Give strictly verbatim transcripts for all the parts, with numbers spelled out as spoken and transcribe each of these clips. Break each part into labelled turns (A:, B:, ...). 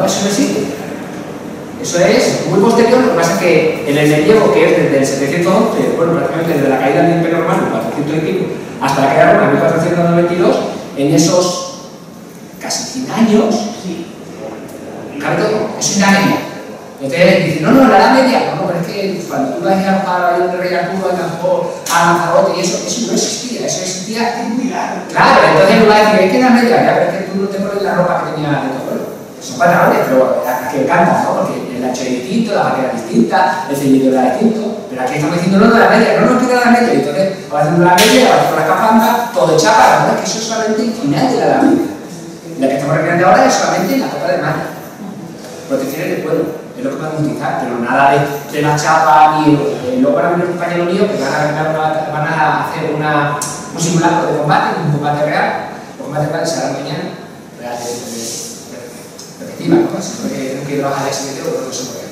A: eso no existe. Eso es muy posterior, lo que pasa es que en el medievo, que es desde el setecientos once, bueno, prácticamente desde la caída del Imperio Romano, cuatrocientos y pico, hasta la caída de Roma en mil cuatrocientos noventa y dos, en esos casi cien años, cabe todo, eso es la media. Entonces dicen, no, no, la edad media, no, no, pero es que cuando tú vas a ir a buscar el rey Arturo, a Campos, a Lanzarote y eso, eso no existía, eso existía muy largo. Claro, entonces uno va a decir, es que la media, ya, pero es que tú no te pones la ropa que tenía de todo, bueno, son pantalones, pero a que encantan, ¿no? Porque el ancho es distinto, la vaquera es distinta, el ceñido era distinto, pero aquí estamos diciendo, no, no, la media, no nos queda la media, y entonces va haciendo la media, va haciendo la capanga, todo chapa, la verdad es que eso es solamente el final de la edad media. La que estamos recreando ahora es solamente la copa de malla, protecciones del pueblo. Es lo que podemos utilizar, pero nada de, de la chapa ni eh, luego van a venir un compañero mío que van a, una, van a hacer una, un simulacro de combate, un combate real. Los combates reales serán mañana, real de, de, de, repetitiva, ¿no? Siempre que no quiero trabajar ese video, pero no sé por qué.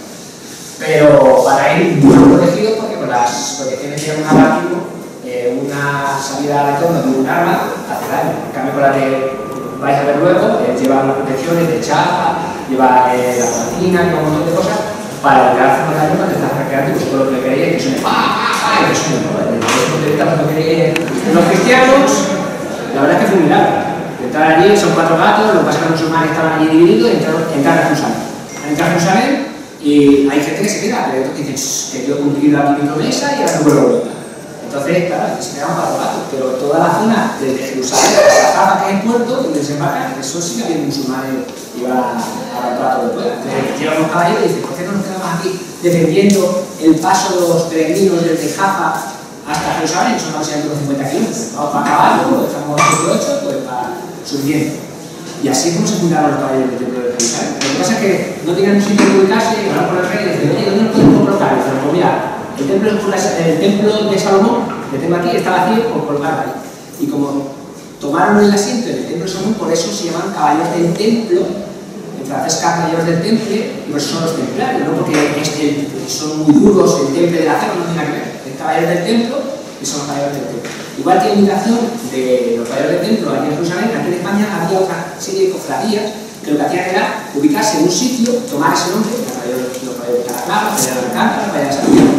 A: Pero van a ir muy protegidos porque con las protecciones tienen un abativo, eh, una salida al entorno de un arma hace daño. En cambio, con la que vais a ver luego, eh, lleva unas protecciones de chapa, lleva eh, la cocina, lleva un montón de cosas para evitar hacer daño cuando estás recreando y vosotros lo que queréis es que suene ¡pah, pah, pah! Y que suene, ¿no? Lo que queréis. Los cristianos, la verdad es que fue un milagro. Entrar allí, son cuatro gatos, los que pasa es que los musulmanes estaban allí divididos y entraron, entraron a Jerusalén. Han entrado a Jerusalén y hay gente que se queda, pero otros que dicen que yo he cumplido aquí mi promesa y ahora no vuelvo a volver. Entonces, claro, se quedaban cuatro gatos, pero toda la zona desde Jerusalén hasta Jaffa, que es el puerto, donde desembarcan, eso sí que había musulmanes que iban a la plato de fuera. Entonces, llegan los caballeros y dicen, ¿por qué no nos quedamos aquí defendiendo el paso de los peregrinos desde Jaffa hasta Jerusalén? Son aproximadamente unos cincuenta kilómetros. Vamos para caballo, estamos a dieciocho, pues para subiendo. Y así es como se fundaron los caballeros del templo de Jerusalén. Lo que pasa es que no tenían un sitio de ubicarse y hablaron con el rey y dicen, oye, ¿dónde nos podemos colocar? Y dicen, pues mira, el templo, el templo de Salomón, que tengo aquí, está vacío por colocar ahí. Y como tomaron el asiento en el templo de Salomón, por eso se llaman caballeros del templo, en francés caballeros del temple, y por eso son los templarios, no porque es el, son muy duros, el temple de la fe no tiene nada que ver. El caballeros del templo y son los caballeros del templo. Igual que la imitación de los caballeros del templo aquí en Jerusalén, aquí en España había otra serie de cofradías que lo que hacían era ubicarse en un sitio, tomar ese nombre, los caballeros de Calatrava, los caballeros de Alcántara, los caballeros de Santiago,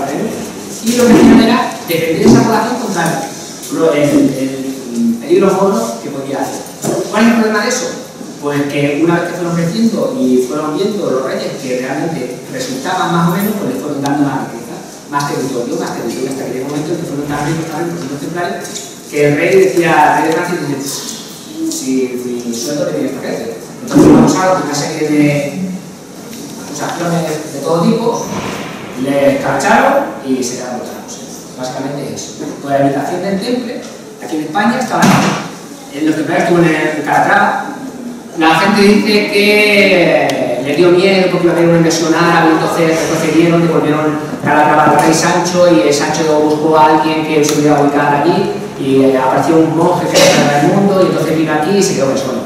A: y lo que hacían era defender esa población contra el, el, el peligro mono que podía hacer. ¿Cuál es el problema de eso? Pues que una vez que fueron creciendo y fueron viendo los reyes que realmente resultaban más o menos, pues les fueron dando más riqueza, más territorio, más territorio, hasta que llegó un momento en que fueron tan ricos, tan ricos, los templarios, que el rey decía, el rey de Francia dice, si mi sueldo tiene que crecer. Entonces vamos a ver una serie de acusaciones de todo tipo, les escarcharon y se quedaron los amos. Básicamente es eso. Por la imitación del temple, aquí en España estaban en los templarios estuvo en Calatrava. La gente dice que le dio miedo porque iba a haber una invasión árabe, entonces retrocedieron, devolvieron Calatrava al rey Sancho y Sancho buscó a alguien que se pudiera ubicar allí y apareció un monje que era del mundo y entonces vino aquí y se quedó solo.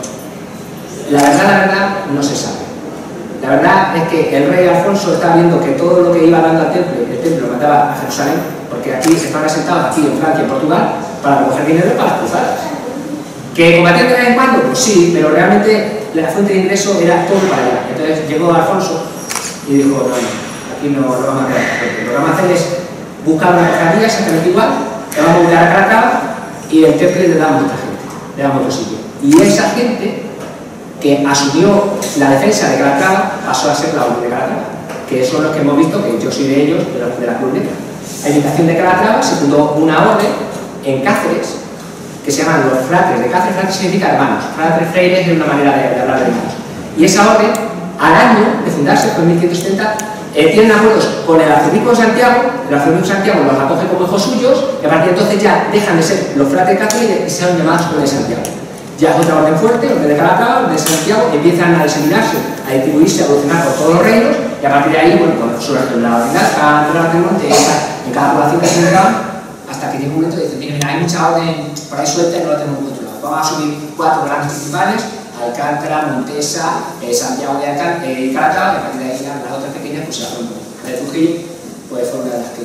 A: La verdad, la verdad, no se sabe. La verdad es que el rey Alfonso estaba viendo que todo lo que iba dando al templo, el templo lo mandaba a Jerusalén, porque aquí estaban asentados, aquí en Francia y en Portugal, para recoger dinero para las cruzadas. ¿Que combatían de vez en cuando? Pues sí, pero realmente la fuente de ingreso era todo para allá. Entonces llegó Alfonso y dijo, no, no, aquí no lo vamos a quedar. Lo que vamos a hacer es buscar una cofradía exactamente igual, le vamos a ubicar a Calatrava y el templo le damos a otra gente, le damos otro sitio. Y esa gente que asumió la defensa de Calatrava pasó a ser la orden de Calatrava, que son los que hemos visto, que yo soy de ellos, de la, de la Cruz Negra. A imitación de Calatrava se fundó una orden en Cáceres que se llaman los fratres de Cáceres. Fratres significa hermanos, fratres freires es una manera de, de hablar de hermanos. Y esa orden, al año de fundarse, fue en mil ciento setenta, eh, tienen acuerdos con el arzobispo de Santiago. El arzobispo de Santiago los acoge como hijos suyos y a partir de entonces ya dejan de ser los fratres de Cáceres y se han llamados con el de Santiago. Ya es otra orden fuerte, orden de Calatrava, orden de Santiago, empiezan a diseminarse, a distribuirse, a evolucionar por todos los reinos y a partir de ahí, bueno, pues sobre la orden de Alcántara, la orden de Montesa, en cada población que se entraban, hasta que llega un momento y dicen, mira, hay mucha orden por ahí suelta y no la tenemos controlada. Vamos a subir cuatro grandes principales, Alcántara, Montesa, eh, Santiago de Alcántara eh, y Calatrava, y a partir de ahí las otras pequeñas pues se las fueron. La de Trujillo, pues fue una de las que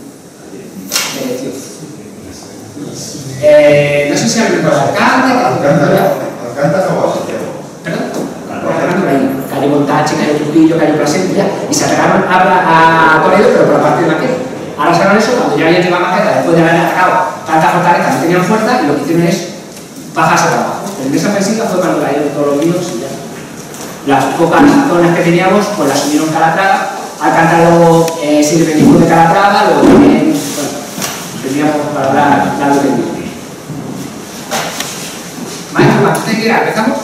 A: mereció. Eh, no sé si habéis visto Alcántara,
B: Alcántara o Santiago.
A: ¿Perdón? Alcántara, ahí, calle H, cayó Trujillo, cayó Plasencia, y se atacaron a, a Toledo, pero por la parte de Maqueda. Ahora sacaron eso cuando ya habían llegado a Maqueda, después de haber atacado tantas fortalezas, no tenían fuerza, y lo que hicieron es bajarse para abajo. En esa ofensiva fue cuando cayeron todos los vinos y ya. Las pocas zonas que teníamos, pues las subieron Calatrava, Alcántara eh, se independizó de Calatrava, luego también, bueno, teníamos para hablar largo de tiempo. Maestro, cuando usted quiera, ¿empezamos?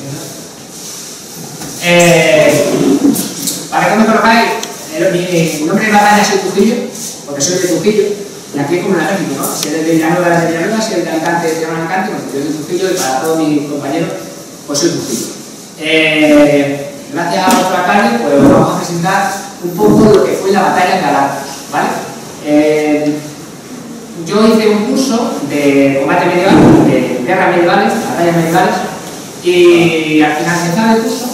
A: Eh, para que no me conozcáis, mi nombre de batalla soy Trujillo, porque soy de Trujillo, y aquí es como un ejército, ¿no? Si eres de Villanueva, de Villanueva, si eres de Alicante, de Alicante, pues yo soy de Trujillo, y para todos mis compañeros, pues soy Trujillo. Eh, gracias a nuestro alcalde, pues vamos a presentar un poco lo que fue la batalla de Galápagos, ¿vale? Eh, yo hice un curso de combate medieval, de guerras medievales, batallas medievales, y al finalizar el curso,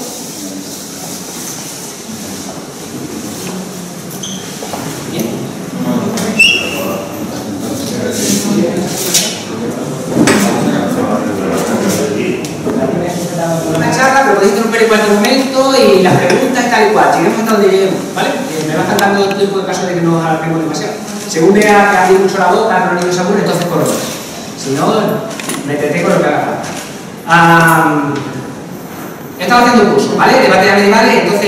A: bien, una charla, pero podéis interrumpir en cualquier momento y las preguntas y tal y cual, lleguemos hasta donde lleguemos, ¿vale? Eh, me va a estar dando el tiempo de caso de que no alarguemos demasiado. Según vea que abrir mucho la boca, no niños se aburren, entonces por lo menos. Si no, me tendré con lo que haga falta. Um, he estado haciendo un curso, ¿vale? De batallas medievales, entonces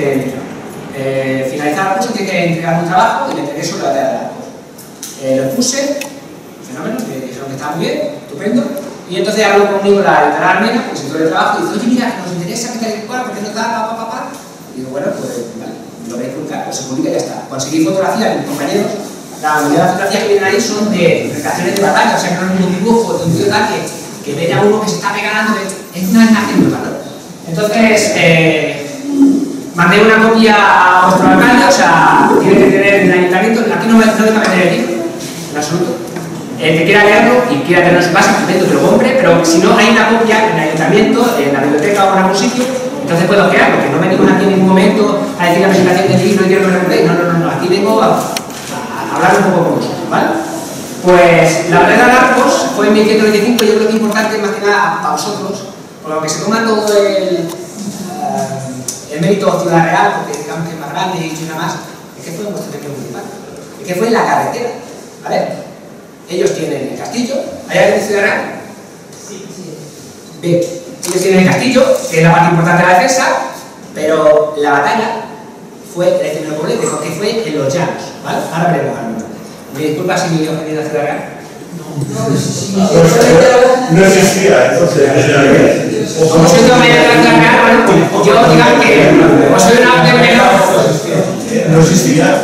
A: eh, finalizar el curso tiene que entregar un trabajo y le entregué sobre la batalla de Galápagos. Eh, lo puse, fenómeno, me dijeron que estaba muy bien, estupendo. Y entonces habló conmigo la editora armena, que se hizo el trabajo, y dice, oye, mira, que nos interesa que tal y cual, porque no está, pa, pa, pa, pa. Y digo, bueno, pues vale, lo veis publicar, pues se publica y ya está. Conseguí fotografías de mis compañeros. La mayoría de las fotografías que vienen ahí son de recreaciones de batalla, o sea que no es un dibujo de un tío tal que, que ve a uno que se está pegando, es una imagen brutal, ¿no? Entonces, eh, mandé una copia a vuestro alcalde, o sea, tiene que tener el ayuntamiento, aquí no me deja vender el libro, en absoluto. El que quiera leerlo y quiera tenerlo en su casa, perfecto, que lo compre, pero si no, hay una copia en el ayuntamiento, en la biblioteca o en algún sitio, entonces puedo crearlo, porque no venimos aquí en ningún momento a decir la presentación del libro y quiero que lo recordéis, no, no, no, no, aquí vengo a, a hablar un poco con vosotros, ¿vale? Pues la batalla de Galápagos fue en mil ciento veinticinco, yo creo que es importante más que nada para vosotros, por lo que se toma todo el, uh, el mérito Ciudad Real, porque digamos que es más grande y nada más, es que fue en vuestro templo municipal, es que fue en la carretera, ¿vale? Ellos tienen el castillo, ¿hay alguien de Ciudad Real? Sí, sí. Bien, ellos tienen el castillo, que es la parte importante de la defensa, pero la batalla fue, el primer poblete, porque fue en los llanos, ¿vale? Ahora veremos algo. ¿Me disculpa si me he ofendido a Ciudad Real? No, no, sí, no existía, entonces. Como soy de mayor de la Ciudad Real, bueno, yo digamos que como soy una orden menor. No existía.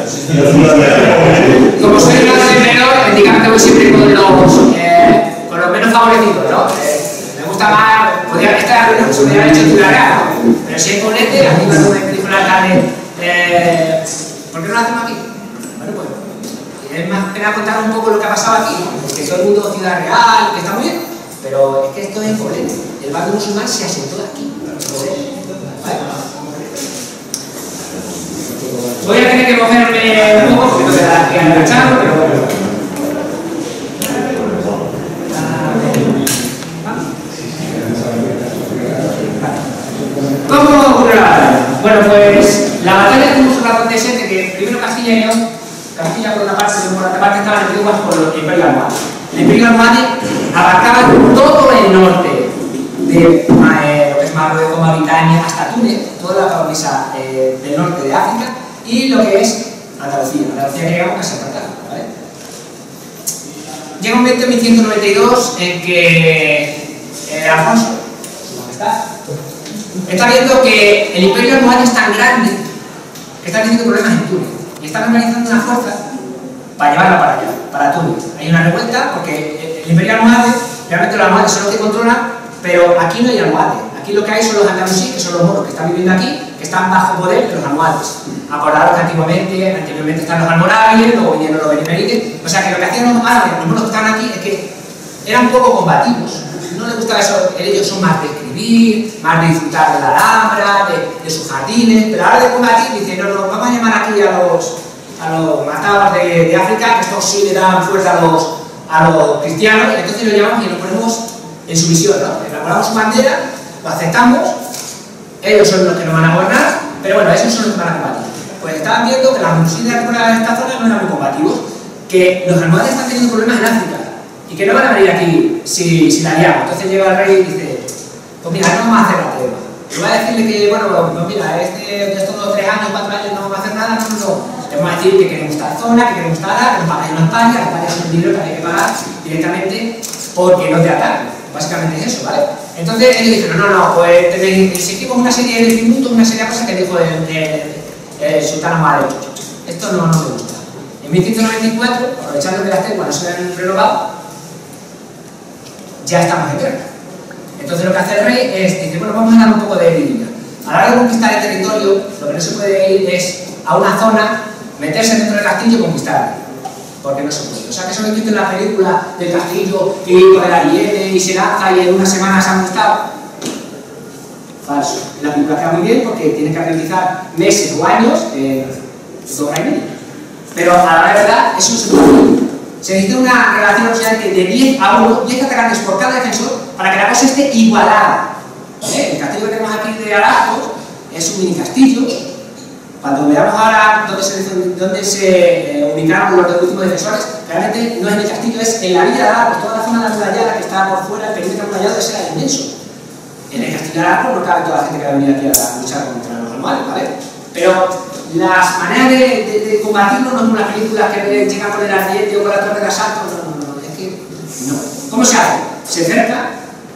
A: Como soy una orden menor, digamos que voy siempre con los, eh, con los menos favorecidos, ¿no? Eh, me gusta más, podría estar reunión se podría haber hecho en Ciudad Real, ¿no? Pero si hay ponete, aquí cuando me dijo el alcalde, eh, ¿por qué no lo hacemos aquí? Bueno, pues, es más pena contar un poco lo que ha pasado aquí, ¿no? Que todo el mundo Ciudad Real, que está muy bien, pero es que esto es Poblete. El bando musulmán se asentó aquí. ¿Vale? Voy a tener que moverme un poco porque no me da que agacharlo, pero bueno. ¿Cómo ocurrió la batalla? Bueno, pues la batalla que hemos hablado antes es de que primero Castilla y León, Castilla por una parte y por otra parte estaban antiguas por el Imperio Almohade. El Imperio Almohade abarcaba todo el norte de eh, lo que es Marruecos, Mauritania, hasta Túnez, toda la cornisa eh, del norte de África y lo que es Andalucía. Andalucía que llegamos casi a Cartago, ¿vale? Llega un momento en mil ciento noventa y dos en que eh, Alfonso, su majestad, está viendo que el Imperio Almohade es tan grande que está teniendo problemas en Túnez y están organizando una fuerza para llevarla para allá, para Túnez. Hay una revuelta porque el Imperio Almohade, realmente los almohades son los que controlan, pero aquí no hay almohades. Aquí lo que hay son los andalusíes, que son los moros que están viviendo aquí, que están bajo poder de los almohades. Acordaros que antiguamente, anteriormente están los almorávides, luego vinieron los benemerites. O sea que lo que hacían los árabes, los moros que estaban aquí, es que eran un poco combativos. No les gustaba eso, ellos son más de escribir, más de disfrutar de la Alhambra, de, de sus jardines, pero a la hora de combatir dicen, no, no, vamos a llamar aquí a los, a los matados de, de África, que estos sí le dan fuerza a los, a los cristianos, y entonces lo llamamos y nos ponemos en su misión, ¿no? Elaboramos su bandera, lo aceptamos, ellos son los que nos van a gobernar, pero bueno, esos son los que van a combatir. Pues estaban viendo que las musulmanes por esta zona no eran muy combativos, que los almohades están teniendo problemas en África y que no van a venir aquí si, si la liamos. Entonces llega el rey y dice, pues mira, no vamos a hacer la tregua. Y va a decirle que, bueno, pues mira, este, de estos tres años, cuatro años no vamos a hacer nada, no, no, no. Le vamos a decir que queremos tal zona, que queremos tal área, que nos pagáis una España, que pagáis un dinero que hay que pagar directamente porque no te atacan. Básicamente es eso, ¿vale? Entonces ellos dijeron, no, no, pues tenéis, exigimos una serie de tributos, una serie de cosas que dijo el, el, el sultán Ahmad. Esto no, no me gusta. En mil ciento noventa y cuatro, aprovechando que las treguas no se han renovado, ya estamos en guerra. Entonces lo que hace el rey es, dice, bueno, vamos a dar un poco de vidilla. A la hora de conquistar el territorio, lo que no se puede ir es a una zona, meterse dentro del castillo y conquistar. Porque no se puede. O sea, que eso que viste en la película del castillo y con el ariete y se lanza y en una semana se ha conquistado. Falso. La película queda muy bien porque tiene que realizar meses o años en dos años y medio. Pero a la verdad, eso no se puede. Se necesita una relación o sea, de diez a uno, diez atacantes por cada defensor para que la cosa esté igualada. ¿Eh? El castillo que tenemos aquí de Arascos es un mini castillo. Cuando veamos ahora dónde se, dónde se eh, ubicaron los últimos defensores, realmente no es en el castillo, es en la villa de Arascos, toda la zona de la murallada que está por fuera, el perímetro amurallado ese era inmenso. En el castillo de Arascos no cabe toda la gente que va a venir aquí a luchar contra los almohades, ¿vale? Pero las maneras de, de, de combatirlo no son las películas que llegan con el ariete o con la torre de asalto, no, no, no, es que no. ¿Cómo se hace? Se cerca,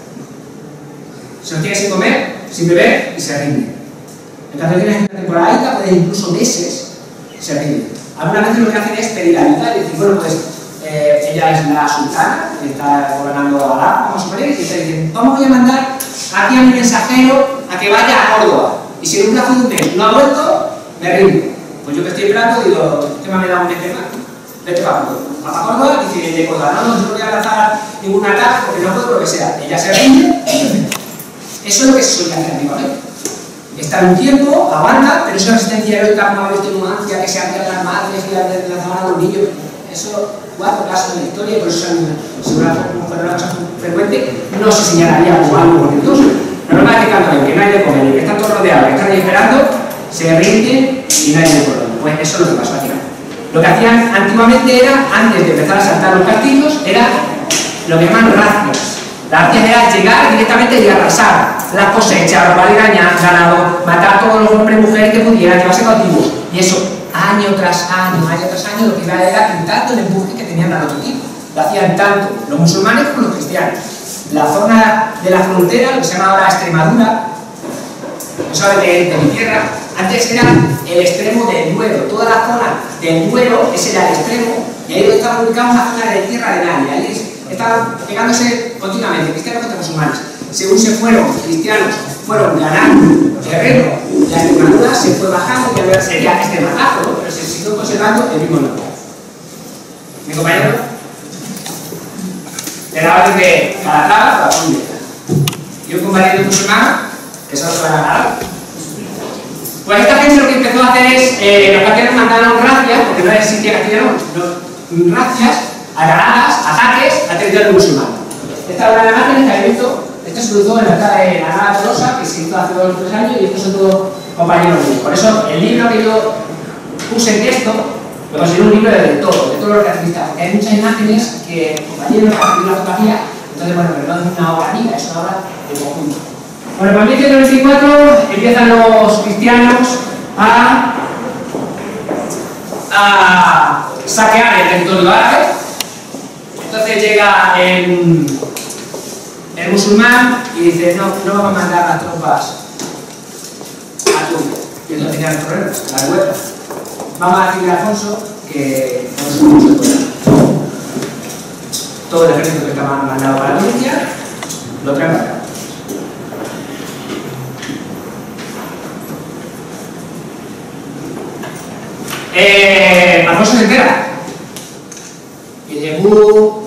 A: se los tiene sin comer, sin beber y se rinde. En caso de tienes una temporada, puede incluso meses, se rinde. Algunas veces lo que hacen es pedir ayuda y decir, bueno, pues eh, ella es la sultana, que está gobernando a Alá, vamos a suponer, y te dicen, vamos a mandar aquí a mi mensajero a que vaya a Córdoba. Y si en un plazo de un mes no ha vuelto, me rindo. Pues yo que estoy esperando, digo, ¿qué me ha dado un mes más? Vete para Córdoba. Va para Córdoba y dice, de Córdoba, no, no, no voy a lanzar ningún ataque porque no puedo, lo que sea. Ella se rinde. Eso es lo que se suele hacer antiguamente. Está un tiempo, aguanta, pero esa resistencia heroica como ha visto en una ancia que se abrían las madres y lanzaban a los niños. Eso, cuatro casos en la historia y por eso se fuera una cosa frecuente, no se señalaría como algo bonitoso. Lo normal es que cantan, que no hay de comer, que están todos rodeados, que están ahí esperando, se rinden y no hay de comer. Pues eso es lo que pasó aquí. Lo que hacían antiguamente era, antes de empezar a saltar los castillos, era lo que llaman racias. Las racias era llegar directamente y arrasar las cosechas, robar el ganado, matar a todos los hombres y mujeres que pudieran, llevarse cautivos. Y eso, año tras año, año tras año, lo que iba era quitando el empuje que tenían al otro tipo. Lo hacían tanto los musulmanes como los cristianos. La zona de la frontera, lo que se llama ahora Extremadura, no sabe de, de mi tierra, antes era el extremo del Duero. Toda la zona del Duero, ese era el extremo, y ahí donde estaba ubicada una zona de tierra de nadie. Ahí estaban pegándose continuamente, cristianos contra musulmanes. Según se fueron, cristianos fueron ganando terreno, la Extremadura se fue bajando, que ahora sería Extremadura, ¿no? Pero se siguió conservando el mismo nombre. ¿Mi compañero? Era orden de Calatrava, la Colombia. Y un compañero musulmán, que eso no se va a ganar. Pues esta gente lo que empezó a hacer es, eh, los castellanos mandaron racias, porque no existía castellano, no, racias, alaradas, ataques al territorio musulmán. Esta es una imagen que habéis visto, esto se usó en la ciudad de la Nava Tolosa, que se hizo hace dos o tres años, y estos son todos compañeros míos. Por eso, el libro que yo puse en texto, lo considero un libro de todo, de todos los realistas, porque hay muchas imágenes que compañeros que han la fotografía, entonces, bueno, pero no es una obra mía, es una obra de conjunto. Bueno, pues en mil ciento noventa y cuatro empiezan los cristianos a, a saquear el territorio árabe. Entonces llega el, el musulmán y dice, no, no vamos a mandar las tropas a Túnez. Y entonces tenía el problema, la revuelta. Vamos a decirle a Alfonso que no se puede poder. Todo el ejército que estaba mandado para Tunisia lo traen para acá. Eh, Alfonso se entera y llegó,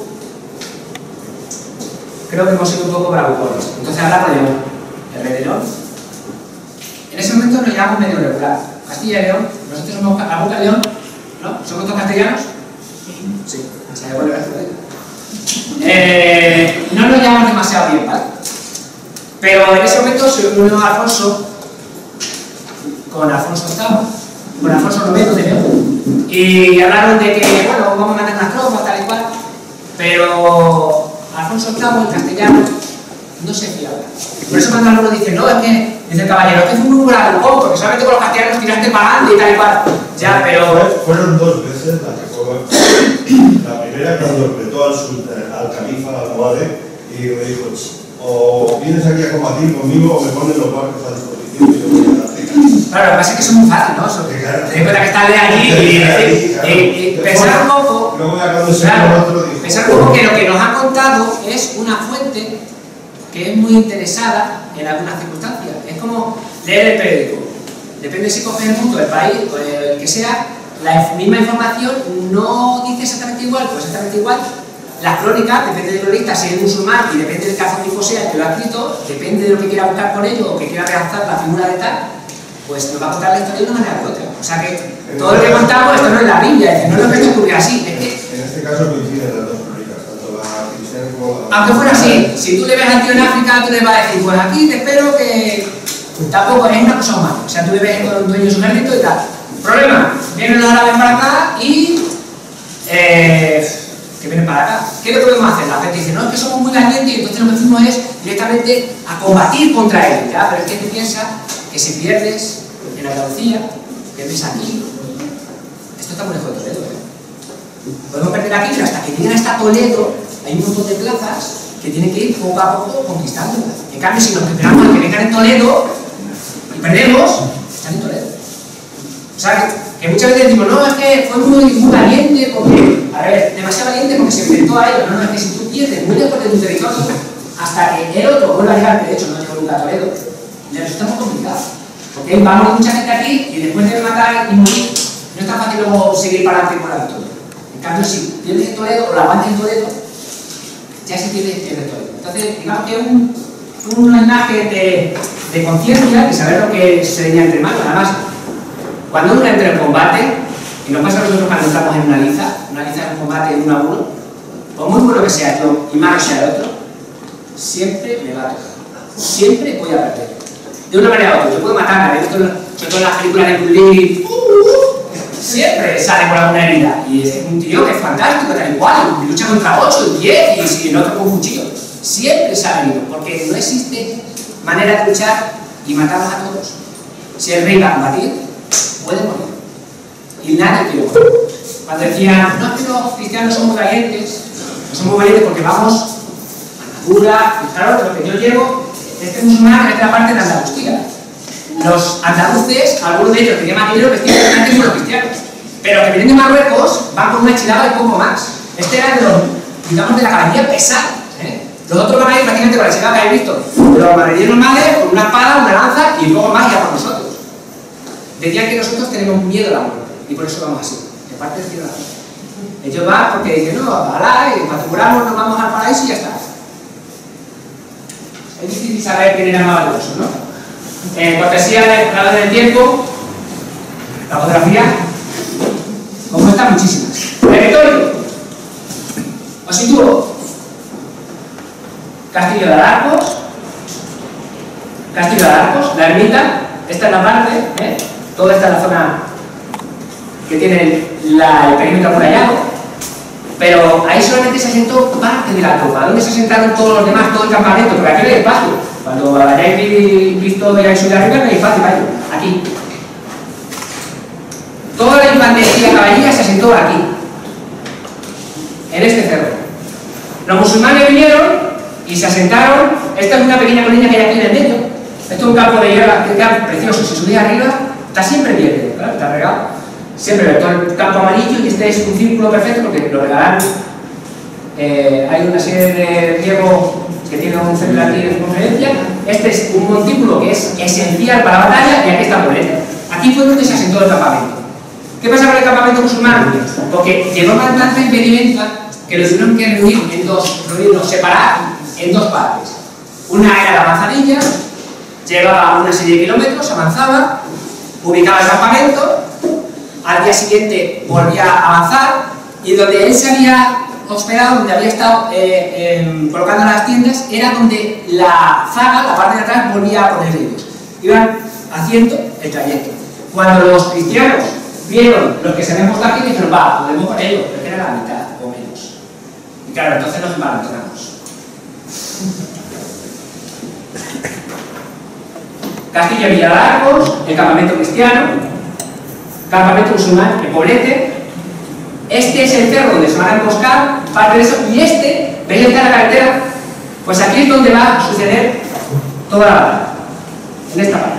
A: creo que hemos sido un poco bravucones. Entonces habla con León, el rey de León. En ese momento nos llamamos medio regular. Castilla y León, nosotros somos Arauca y León, ¿no? ¿Somos todos castellanos? Sí, se me vuelve a hacer. Eh, no nos llamamos demasiado bien, ¿vale? Pero en ese momento se unió a Alfonso con Alfonso octavo, con Alfonso noveno de León, y hablaron de que, bueno, vamos a mandar unas tropas, tal y cual, pero Alfonso octavo, el castellano, no se fiaba. Por eso cuando algunos dicen, no, es que, dice el caballero, es que fue muy bravo, porque solamente con los castellanos tiraste para adelante y tal y cual. Ya, pero...
B: Fueron dos veces la que fue. La primera cuando respetó al, al califa, al almohade, y me dijo, o vienes aquí a combatir conmigo o me ponen los barcos a disposición y yo voy a darte.
A: Claro, lo que pasa es que eso es muy fácil, ¿no? Eso,
B: claro.
A: Ten en cuenta que está de allí y, y, y, y pensar un poco, claro, pensar un poco que lo que nos ha contado es una fuente que es muy interesada en algunas circunstancias. Es como leer el periódico. Depende si coges el punto del país o el que sea, la misma información no dice exactamente igual, pues exactamente igual. Las crónicas, depende del cronista, si es musulmán y depende del católico sea el que lo ha escrito, depende de lo que quiera buscar con ello o que quiera realzar la figura de tal, pues nos va a contar la historia de una manera u otra. O sea que todo lo que contamos, esto no es la Biblia, es decir, no es lo que esto ocurre así. Es que,
B: en este caso coinciden las dos crónicas, tanto la cristiana como la...
A: Aunque fuera así, si tú le ves al tío en África, tú le vas a decir, pues aquí te espero que tampoco es una cosa humana. O sea, tú le ves con un dueño de su ejército y tal. Problema, vienen los árabes para acá y... Eh, que vienen para acá. ¿Qué es lo que podemos hacer? La gente dice, no, es que somos muy valientes y entonces lo que hacemos es directamente a combatir contra ellos, ¿ya? Pero es que tú piensas que si pierdes en Andalucía, pierdes aquí, esto está muy lejos de Toledo, ¿eh? Podemos perder aquí, pero hasta que lleguen hasta Toledo hay un montón de plazas que tienen que ir poco a poco conquistándolas. En cambio, si nos esperamos a que vengan en Toledo y perdemos, están en Toledo. O sea, que, que muchas veces decimos, no, es que fue muy, muy valiente, porque, a ver, demasiado valiente porque se enfrentó a ellos. No, no, es que si tú pierdes muy lejos de tu territorio, hasta que el otro vuelva a llegar, que de hecho no llegó nunca a Toledo, le resulta muy complicado. Porque va a morir mucha gente aquí y después de matar y morir, no es tan fácil luego seguir para adelante con la victoria. En cambio, si pierdes en Toledo o la aguantas en Toledo, ya se pierde el Toledo. Entonces, digamos que es un, un linaje de, de conciencia, de saber lo que se tenía entre manos. Además, cuando uno entra en combate, y nos pasa a nosotros cuando entramos en una liza, una liza es un combate uno a uno, por muy bueno que sea yo y malo sea el otro, siempre me va a tocar. Siempre voy a perder. De una manera u otra. Yo puedo matarme, he visto sobre todo en las películas de Bruce siempre sale con alguna herida. Y es un tío que es fantástico, tal y cual, y lucha contra ocho, diez, y si el otro con un cuchillo. Siempre sale herido, porque no existe manera de luchar y matarlos a todos. Si el rey va a combatir, puede morir. Y nadie quiere morir. Cuando decían, no, es que los cristianos son muy valientes, no son muy valientes porque vamos a la dura, y claro, lo que yo llevo, este musulmán es de la parte de Andalucía. Los andaluces, algunos de ellos que llevan dinero, vestían exactamente como los cristianos. Pero los que vienen de Marruecos van con una chilaba y poco más. Este era de los, digamos, de la caballería pesada. ¿eh? Los otros van a ir prácticamente con la chilaba que habéis visto. Los marreríes normales, con una espada, una lanza y luego más ya por nosotros. Decían que nosotros tenemos miedo a la muerte y por eso vamos así. En parte tiene razón. Ellos van porque dicen, no, ojalá, y cuando curamos nos vamos al paraíso y ya está. Es difícil saber quién era más valioso, ¿no? En cortesía de la del tiempo, la fotografía, como están muchísimas. Territorio. Os sitúo. Castillo de Alarcos. Castillo de Alarcos, la ermita. Esta es la parte, ¿eh? Toda esta es la zona que tiene la, el perímetro amurallado. Pero ahí solamente se asentó parte de la tropa. ¿Dónde se asentaron todos los demás, todo el campamento? Porque aquí no hay espacio. Cuando hayáis visto y hayáis subido arriba, no hay espacio, ¿vale? Aquí. Toda la infantería caballería se asentó aquí, en este cerro. Los musulmanes vinieron y se asentaron. Esta es una pequeña colina que hay aquí en el medio. Esto es un campo de hierba que queda precioso. Si subís arriba, está siempre verde, ¿verdad? Está regado. Siempre verde. Todo el campo amarillo y este es un círculo perfecto porque lo regalaron. Eh, hay una serie de riego que tiene un centro aquí de conferencia. Este es un montículo que es esencial para la batalla y aquí está el bolete. Aquí fue donde se asentó el campamento. ¿Qué pasa con el campamento musulmán? Porque llevaba tanta impedimenta que lo tuvieron que reunir en dos, reunirnos, separar en dos partes. Una era la avanzadilla, llevaba una serie de kilómetros, avanzaba, ubicaba el campamento, al día siguiente volvía a avanzar y donde él se había hospedado, donde había estado eh, eh, colocando las tiendas, era donde la zaga, la parte de atrás, volvía a poner heridos. Iban haciendo el trayecto. Cuando los cristianos vieron los que se habían puesto aquí, dijeron, va, podemos con ellos, pero que era la mitad o menos. Y claro, entonces nos embalanzamos. Castillo de Villalarcos, el campamento cristiano, campamento musulmán, el Poblete. Este es el cerro donde se van a emboscar, parte de eso, y este, ¿veis que está la carretera? Pues aquí es donde va a suceder toda la batalla, en esta parte.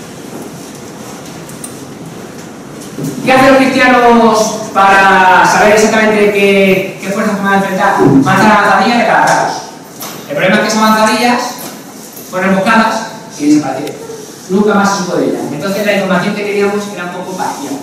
A: ¿Qué hacen los cristianos para saber exactamente qué, qué fuerzas van a enfrentar? Mandan avanzadillas de cada caos. El problema es que esas avanzadillas fueron emboscadas y desaparecieron. Nunca más se supo de ellas. Entonces la información que teníamos era un poco parcial.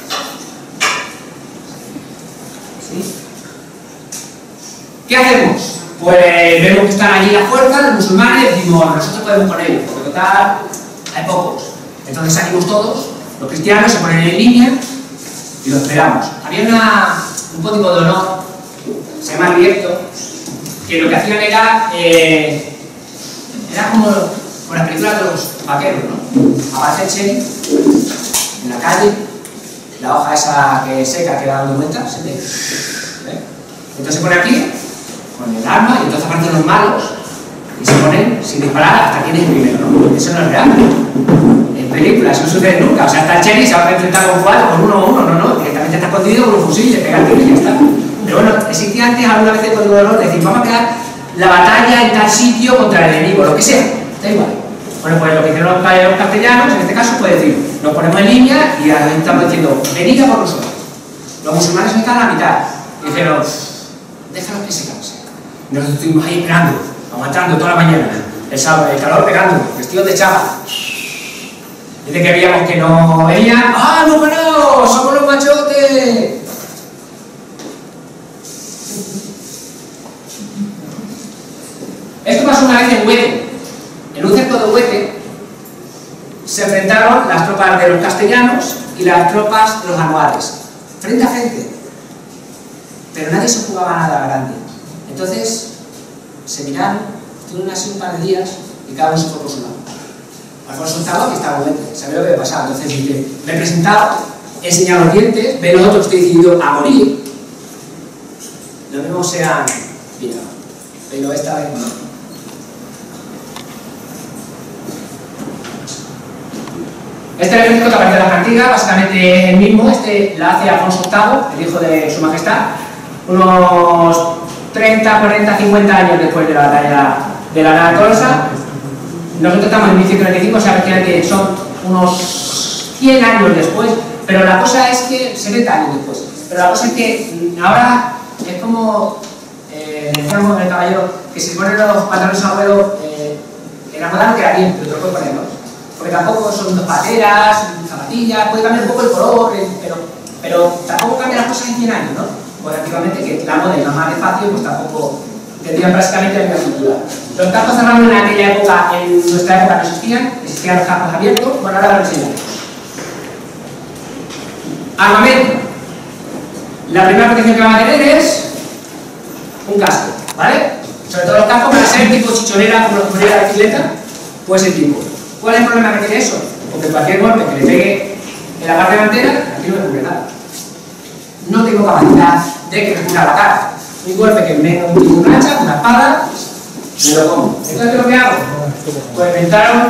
A: ¿Sí? ¿Qué hacemos? Pues vemos que están allí las fuerzas, los musulmanes, y decimos, nosotros podemos con ellos, porque total hay pocos. Entonces salimos todos, los cristianos se ponen en línea y lo esperamos. Había una, un código de honor, se llama abierto, que lo que hacían era, eh, era como, como las películas de los vaqueros, ¿no? Aparece el sheriff en la calle, la hoja esa que seca que da dando vueltas, ¿se ve? ¿Eh? Entonces se pone aquí, con el arma, y entonces aparecen los malos y se ponen sin disparar hasta quién es el primero, ¿no? Eso no es real. En películas no sucede nunca. O sea, hasta el sheriff se va a enfrentar con cuatro, con uno a uno, no, no, directamente está escondido con un fusil, le pega el tiro y ya está. Pero bueno, existía antes alguna vez el código de honor, decir, vamos a pegar la batalla en tal sitio contra el enemigo, lo que sea, da igual. Bueno, pues lo que hicieron los castellanos, en este caso, puede decir, nos ponemos en línea y ahora estamos diciendo, venid a por nosotros. Los musulmanes están a la mitad. Y dijeron, déjalos que se cansen. Nosotros estuvimos ahí esperando, aguantando toda la mañana, el sábado, el calor pegando, vestidos de chapa. Desde que veíamos que no venían, ¡ah, no, bueno! ¡Somos los machotes! Esto pasó una vez en Huete. En un cerco de Huete se enfrentaron las tropas de los castellanos y las tropas de los anuares, frente a frente. Pero nadie se jugaba nada grande. Entonces se miraron, estuvieron así un par de días y cada uno se fue por su lado. Alfonso octavo, que estaba en Huete, sabía lo que había pasado. Entonces dice, me he presentado, he enseñado los dientes, ve los otros que estoy decidido a morir. Lo mismo se han pirado, pero esta vez no. Este ejército que aparece en la cantiga básicamente es el mismo, este la hace Alfonso octavo, el hijo de su majestad, unos treinta, cuarenta, cincuenta años después de la batalla de la Nara Tolosa. Nosotros estamos en mil ciento treinta y cinco, o sea que son unos cien años después, pero la cosa es que, setenta años después, pero la cosa es que ahora es como, eh, decíamos el caballero, que si ponen los pantalones a vuelo, eh, en la moda no queda bien, pero te lo puedes poner, ¿no? Porque tampoco son dos pateras, zapatillas, puede cambiar un poco el color, pero, pero tampoco cambian las cosas en cien años, ¿no? Pues activamente que la moda y la más despacio, pues tampoco tendrían prácticamente la misma cultura. Los campos cerrados en aquella época, en nuestra época no existían, existían los campos abiertos, bueno, ahora lo enseñaremos. Armamento. La primera protección que van a tener es un casco, ¿vale? Sobre todo los cascos van a ser tipo chichonera, como los que ponía la bicicleta, pues el tipo. ¿Cuál es el problema que tiene eso? Porque cualquier golpe que le pegue en la parte delantera, aquí no me cubre nada. No tengo capacidad de que me cubra la cara. Un golpe que me venga un un hacha, una espada, me lo como. Entonces, ¿qué es lo que hago? Pues inventaron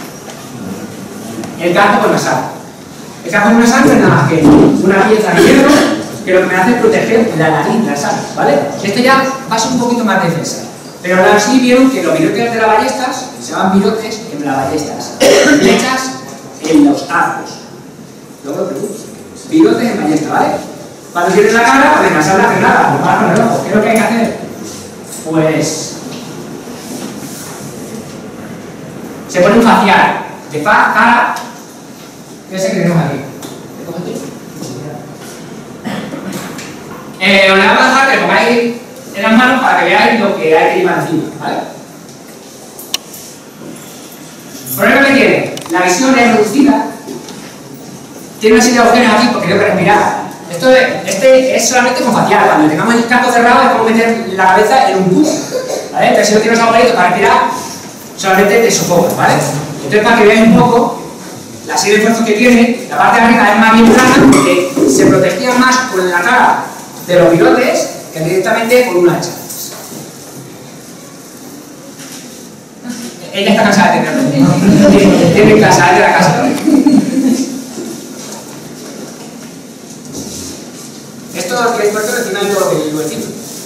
A: el casco con nasal. El casco con nasal no es nada más que una pieza de hierro que lo que me hace es proteger la nariz nasal, ¿vale? Esto ya va a ser un poquito más defensa. Pero ahora sí vieron que los virotes de las ballestas, se llaman virotes en las ballestas, flechas en los arcos. Luego lo pregunto. Virotes en ballesta, ¿vale? Cuando tienes la cara, pues no se hace nada, no para con el ojo. ¿Qué es lo que hay que hacer? Pues se pone un facial de fa, cara, ¿qué sé que tenemos aquí? ¿Qué coges tú? Eh, os le vamos a dejar que pongáis en las manos para que veáis lo que hay que llevar encima, ¿vale? El problema que tiene, la visión es reducida, tiene una serie de agujeros aquí porque tengo que respirar. Esto es, este es solamente con facial, cuando tengamos el casco cerrado es como meter la cabeza en un cubo, ¿vale? Pero si no tienes agujeritos para respirar, solamente te sofocas, ¿vale? Entonces, para que veáis un poco, la serie de esfuerzos que tiene, la parte de arriba es más bien plana porque se protegía más con la cara de los virotes que directamente con un hacha. Ella está cansada de tenerlo. Tiene, tiene casa, es de la casa. Esto que es puesto encima de todo lo que digo decir.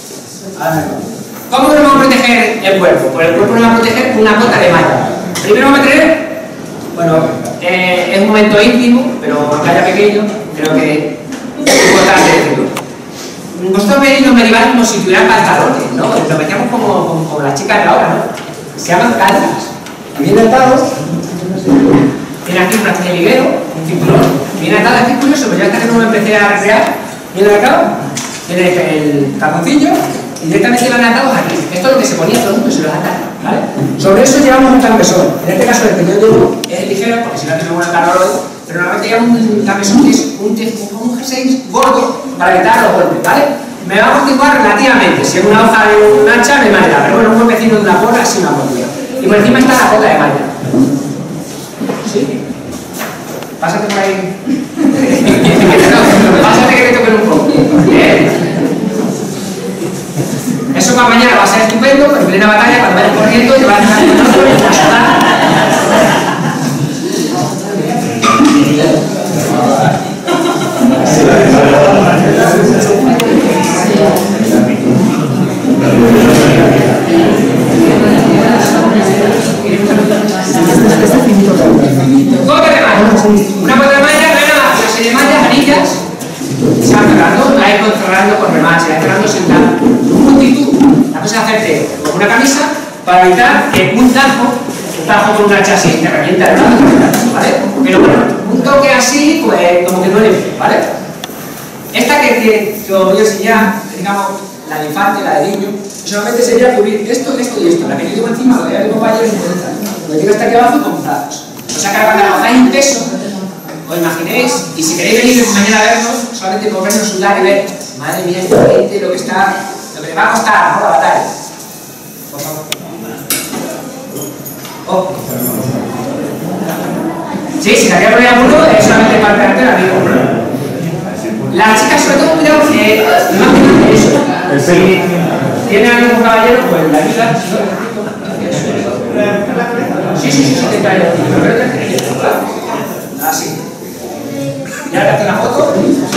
A: ¿Cómo nos vamos a proteger el cuerpo? Pues el cuerpo nos va a proteger con una cota de malla. Primero vamos a tener, bueno, eh, es un momento íntimo, pero aunque haya pequeño, creo que es importante decirlo. Vosotros veis los medievales como si tuvieran pantalones, ¿no? Lo metíamos como, como, como las chicas de ahora, ¿no? Se llaman calzas. Vienen atados, tiene aquí una especie de liguero, un cinturón, viene atado, es que es curioso, pues ya hasta que no me empecé a recrear, viene acá, tiene el calzoncillo y directamente van atados aquí. Esto es lo que se ponía todo el mundo, se los atan, ¿vale? Sobre eso llevamos un camisón. En este caso el que yo llevo es ligero, porque si no tengo el calor hoy, pero normalmente llevamos un camisón que es un, un jersey gordo para evitar los golpes, ¿vale? Me va a amortiguar relativamente. Si es una hoja de un hacha, me marea, pero bueno, un golpecino de una porra sí me amortigua. Y por encima está la cota de malla. ¿Sí? Pásate por ahí. Pásate que te toquen un poco. Bien. Eso para mañana va a ser estupendo, pero en plena batalla, cuando vayas corriendo, te vas a dejar el otro y te vas a dar. Cota de malla. Una cota de malla no es nada más una serie de mallas, anillas, se van cerrando, la he cerrando con remache, la he cerrando sin dar multitud. La cosa es hacerte como una camisa para evitar que un tajo, un tajo con una chasis te revienta el brazo, ¿vale? Pero bueno, un toque así, pues como que duele bien, ¿vale? Esta que tiene, que os voy a enseñar, digamos, la de infante, la de niño, solamente sería cubrir esto, esto y esto. La que yo tengo encima, lo que ya tengo compañeros, lo tengo hasta aquí abajo con brazos. O sea que cuando bajáis un peso, os imaginéis, y si queréis venir mañana a vernos, solamente por vernos sudar y ver, madre mía, esta gente, lo que está, lo que le va a costar, ¿no? La batalla. Por favor. Oh. Sí, si la queréis poner a uno, es solamente para pegarte la vida. Las chicas, sobre todo, cuidado, que no tienen eso. ¿Tiene algún caballero? Pues la ayuda. Sí, sí, sí, sí, te cae. Así. ¿Ya le hace la foto?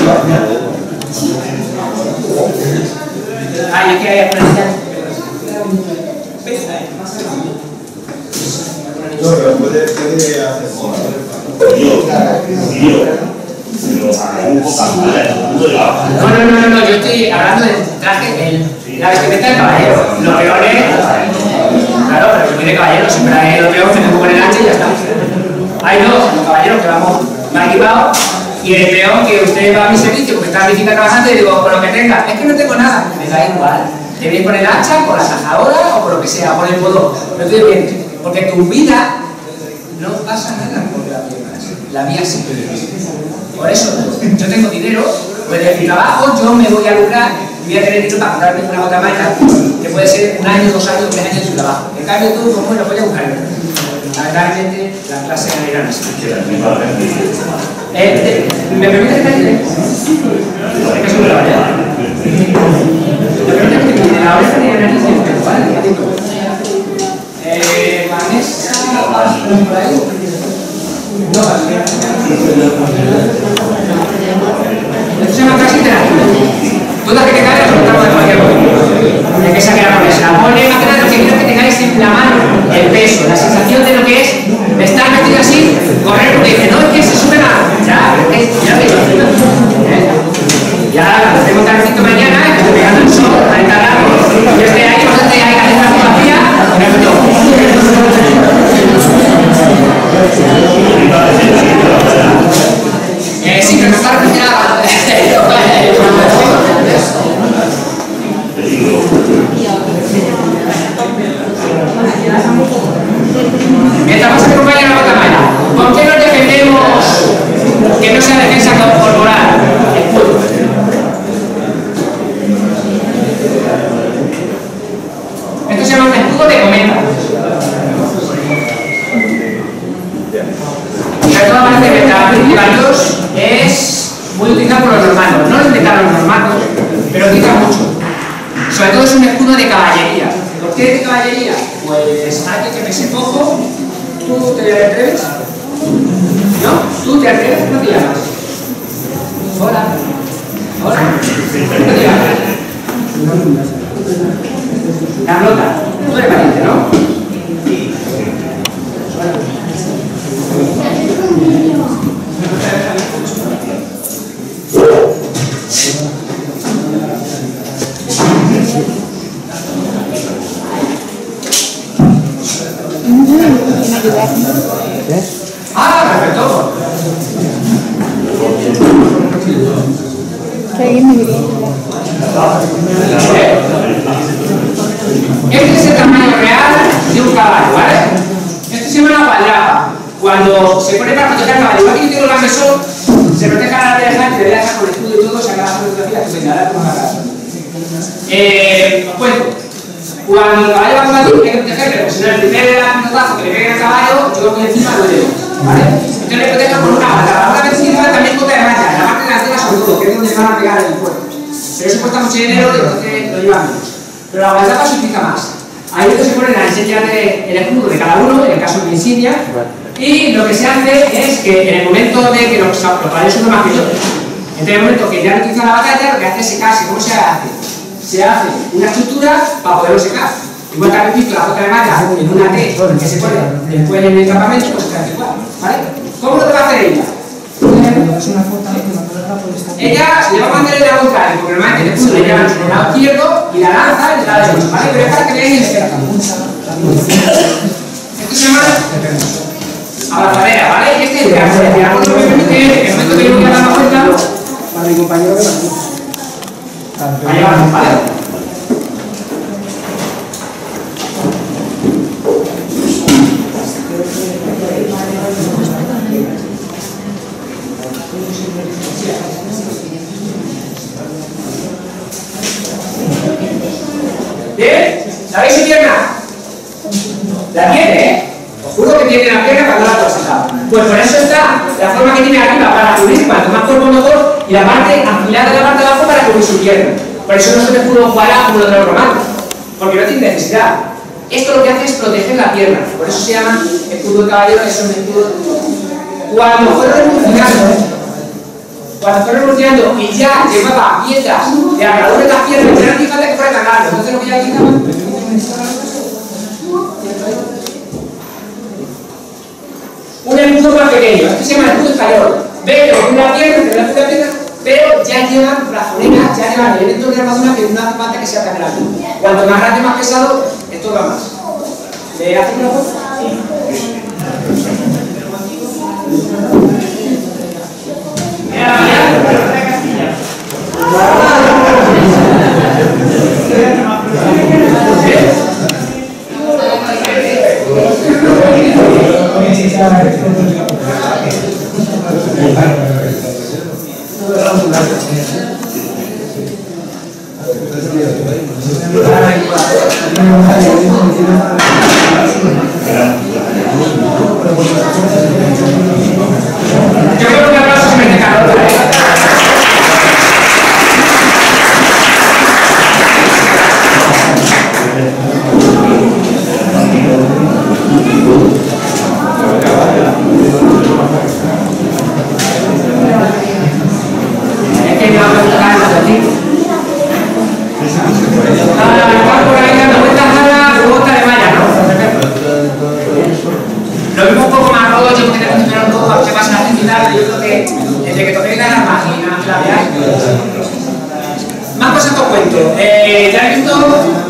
A: Ay, aquí hay alguna niña.
B: No, pero puede, puede hacer moda.
A: No, no, no, no, no, yo estoy hablando del traje, el, la vestimenta del caballero. Lo peor es. Claro, pero que tiene caballero, siempre hay lo peor, tenemos que poner ancho y ya está. Hay dos, los caballeros que vamos más equipados, y el peor que usted va a mi servicio porque está en visita trabajando y digo, por lo que tenga, es que no tengo nada, me da igual. Te vienes con el hacha, con la sajadora o por lo que sea, por el podo. No estoy bien, porque tu vida no pasa nada por la mía. La mía sí. Por eso, yo tengo dinero, pues de mi trabajo yo me voy a lucrar y voy a tener dinero para comprarme una gota malla, que puede ser un año, dos años, tres años de su trabajo. En cambio tú, pues bueno, voy a buscarlo. Lamentablemente, la clase no irá así. Eh, ¿Me permite que te diga? Es que soy un caballero. ¿Me permite que te diga? La oreja ni la nariz, ¿vale? Eh, Vanessa, por ahí. No, esto se llama casi terapia. Dudas que tengáis, las preguntamos de cualquier cosa. ¿De qué se queda con eso? La pone más que nada que quiero que tengáis en la mano el peso, la sensación de lo que es estar metido así, correr, porque dice, no, es que se sube nada. Ya, es que ya veis. Ya, lo tengo tardecito mañana, que estoy pegando el sol, cuarenta grados, y yo estoy ahí, vosotros ahí que hacer la fotografía, y me meto. Eh, sí, pero no está refrigerada. Mientras más se acompaña la bota malla, ¿con qué nos defendemos que no sea defensa corporal? Escudo. Esto se llama un escudo de cometa. De todas maneras, Sobre todo es un escudo de caballería. ¿Por qué de caballería? Pues alguien que pese poco. ¿Tú te atreves? ¿No? ¿Tú te atreves? ¿Cómo te llamas? Hola. Hola. ¿Cómo te llamas? Carlota. Tú eres valiente, ¿no? Ah, perfecto.
C: Que alguien me diría.
A: Este es el tamaño real de un caballo, ¿vale? Este se llama una guadrapa. Cuando se pone para proteger al caballo, igual que yo tengo la mesón, se protege a la oreja, te deja con el escudo y todo, se acaba la fotografía, que se da como la casa. Eh, os cuento. Cuando el caballo va a combatir, hay que protegerle, porque si no, el primer manotazo que le pegue al caballo, yo por encima lo llevo, ¿vale? Entonces le protegen con una guadrapa. Una vez encima también bota de raya, la parte delantera sobre todo, que es donde van a pegar el cuerpo. Pero eso cuesta mucho dinero y entonces lo llevan menos. Pero la guadrapa se utiliza más. Ahí es donde se ponen a enseñarle el escudo de cada uno, en el caso de mi insignia, y lo que se hace es que en el momento de que los, los caballos son más que yo, en el momento que ya utilizan la batalla, lo que hace es secarse. ¿Cómo se hace? Se hace una estructura para poderlo secar. Igual que habéis visto la bota de malla en una T que se pone después en el campamento, pues se hace igual, ¿vale? ¿Cómo lo que va a hacer ella? Ella le va a mantener el lado contrario, porque normalmente el escudo le lleva en el lado izquierdo y la lanza en el lado derecho, ¿vale? Pero es para que veáis el cerca. Esto se llama abrazadera, ¿vale? Y este es el caso. El árbol no me permite, en el momento que yo voy a dar la vuelta,
D: para mi compañero que va
A: a llevarnos, ¿vale? ¿Bien? ¿Sabéis su pierna? La tiene, ¿eh? Os juro que tiene la pierna cuando la has. Pues por eso está la forma que tiene arriba para cubrir, cuanto más cuerpo mejor, y la parte afilada de la parte de abajo para cubrir su pierna. Por eso no es un escudo ojalá como lo de los romanos, porque no tiene necesidad. Esto lo que hace es proteger la pierna, por eso se llama escudo de caballero, es un escudo. Cuando fueron revolucionando, cuando fueron revolucionando y ya llevaba piezas de alrededor de las piernas, ya no hace falta que fuera tan largo, entonces lo que ya quitaban. Un escudo más pequeño, este se llama el escudo español. Veo una pierna, que no una pierna, pero ya llevan razoneras, ya llevan elementos de armadura que no hace falta que sea tan grande. Cuanto más grande, más pesado, esto va más. ¿Le hace una foto? Mira la mañana, la Castilla. Yo creo que aplausos se mete calor, ¿eh? Es que me va a preguntar algo de ti. Ah, igual por ahí dando vueltas a la bota de malla, ¿no? Lo mismo un poco más rodo, yo porque tengo que esperar un poco para que pase la actividad, yo creo que desde que toqué la máquina, la veáis. Más cosas que os cuento. Eh, ya he visto.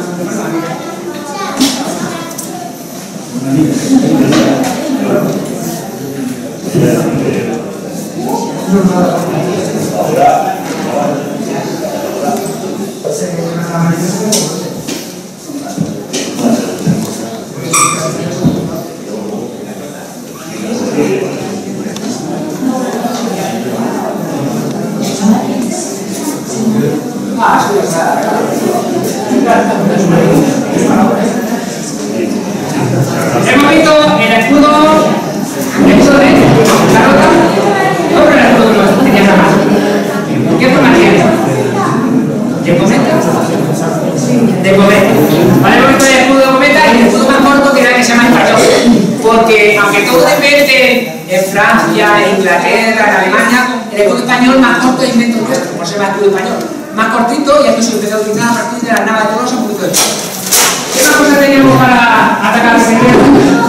A: Ah, sí, está. Hemos visto el escudo hecho de carota. ¿Cómo el escudo no tenía nada más? ¿Qué forma tiene? ¿Qué comenta? de cometa. ¿Vale? Hemos visto el escudo de cometa y el escudo más corto que era el que se llama español. Porque, aunque todo depende en Francia, en Inglaterra, en Alemania, el escudo español más corto es invento nuestro, por eso se llama escudo español. Más cortito y esto se empezó a utilizar a partir de la nava de Tolosa un poquito después. ¿Qué más cosas teníamos para atacar el secreto?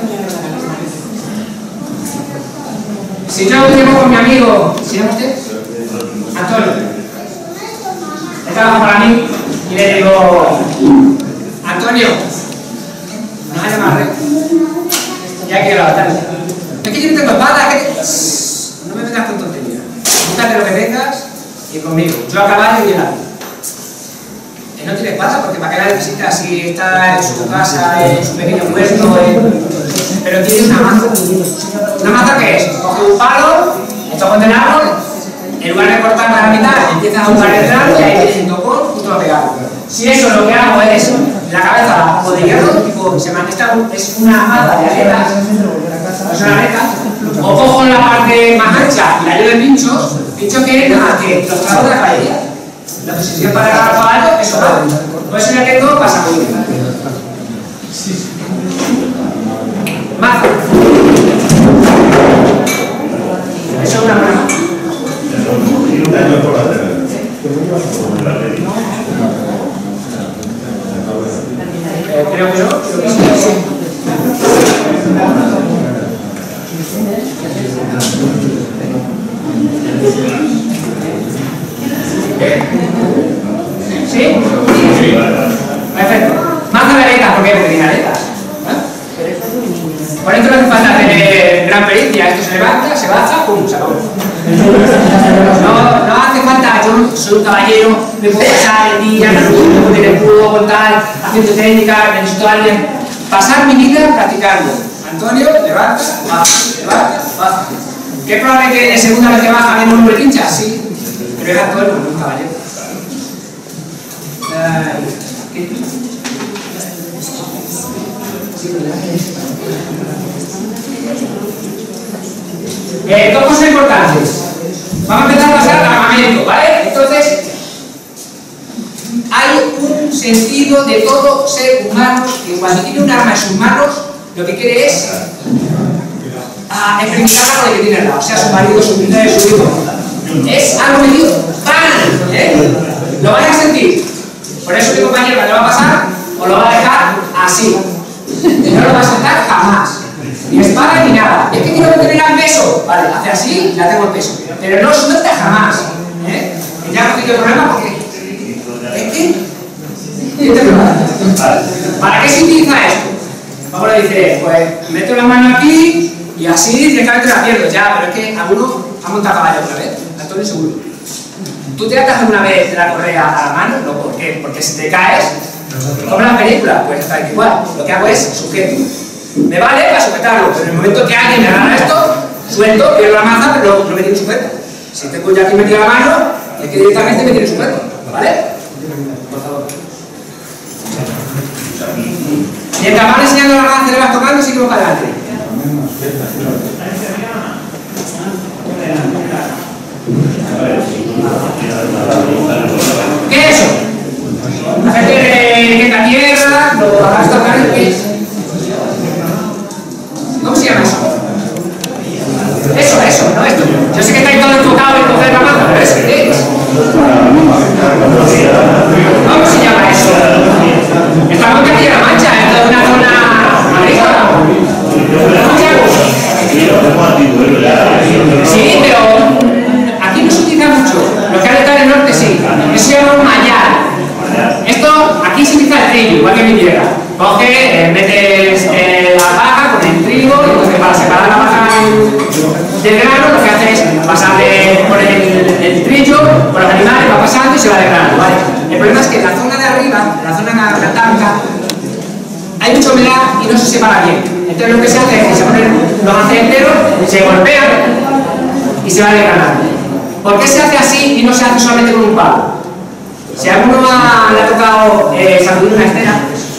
A: Si yo llevo con mi amigo, ¿se llama usted? Antonio. Él trabaja para mí y le digo, Antonio, no hay más recto. Ya hay que ir a la batalla. Es que yo no tengo espada, que no me metas con tonterías. Búscate lo que tengas y conmigo. Yo a caballo y el arco. Él no tiene espada porque para que la necesita si está en su casa, en su pequeño puesto, en... pero tiene una maza. ¿Una maza qué es? Coge un palo, esto con el árbol, en lugar de cortarla a la mitad, empiezas a buscar el tramo y ahí tienes un tocón justo a pegar. Si eso lo que hago es la cabeza o de hierro, tipo, se esta es una maza de aletas, es una aleta, o cojo la parte más ancha y la llevo de pinchos, pinchos que nada, que los trabajos de la caballería. La posición para el caballo, eso va. Pues si la tengo, pasa muy bien. Mazo. Eso es una buena mazo. Eh, creo que no, creo que sí. ¿Sí? Sí. Perfecto. Mazo de aletas, ¿por qué? Porque tiene aletas. Por dentro no hace falta tener gran pericia, esto se levanta, se baja, pum, se acabó. No, no hace falta, yo soy un caballero, me puedo pasar el día, con el escudo, con tal, haciendo técnica, necesito a alguien. Pasar mi vida practicando. Antonio, levanta, baja, levanta, baja. ¿Qué es probable que de segunda vez que baja viene un hombre pincha? Sí, pero es Antonio, no es un caballero. ¿Qué? Eh, dos cosas importantes. Vamos a empezar a pasar al armamento, ¿vale? Entonces, hay un sentido de todo ser humano que cuando tiene un arma en sus manos, lo que quiere es ah, experimentarla con el que tiene al lado, sea su marido, su mujer, su hijo. Es algo medido. ¡Pam! ¿Eh? Lo vais a sentir. Por eso mi compañero le va a pasar o lo va a dejar así. No lo va a soltar jamás. Ni espada ni nada. Es que quiero mantener el peso. Vale, hace así y la tengo el peso. Pero no suelta jamás. ¿Eh? Y ya no tengo problema porque. ¿Es que? ¿Para qué se utiliza esto? Vamos a decir, pues meto la mano aquí y así directamente la pierdo. Ya, pero es que alguno ha montado caballo otra vez. Antonio seguro. ¿Tú te atas alguna vez de la correa a la mano? No, ¿por qué? Porque si te caes. Como en la película, pues está igual. Lo que hago es sujeto. Me vale para sujetarlo, pero en el momento que alguien me agarra esto, suelto, pierdo la maza, pero no me tiene sujeto. Si tengo ya aquí metido la mano, es que directamente me tiene sujeto. ¿Vale? Por favor. Mientras van enseñando la mano, se le vas tocando, sigo para adelante. ¿Qué es eso? La gente que la tierra, lo arrastra a el pie. ¿Cómo se llama eso? Eso, eso, no esto. Yo sé que estáis todos enfocados en coger la mano, pero es que es. ¿Cómo se llama eso? Estamos en Castilla-La Mancha, en una zona agrícola. ¿Cómo se llama? Sí, pero aquí no se utiliza mucho. Los que han estado en el norte sí. Eso se llama un mayal. Esto, aquí se utiliza el trigo, igual que en mi tierra. Coge, eh, metes eh, la paja con el trigo, y entonces para separar la paja del grano, lo que hace es pasarle por el, el trillo, por los animales, va pasando y se va desgranando, ¿vale? El problema es que en la zona de arriba, en la zona cantábrica, hay mucha humedad y no se separa bien. Entonces lo que se hace es que se ponen los hace enteros, se golpean y se va desgranando. ¿Por qué se hace así y no se hace solamente con un palo? Si a alguno ha, le ha tocado eh, sacudir una estera,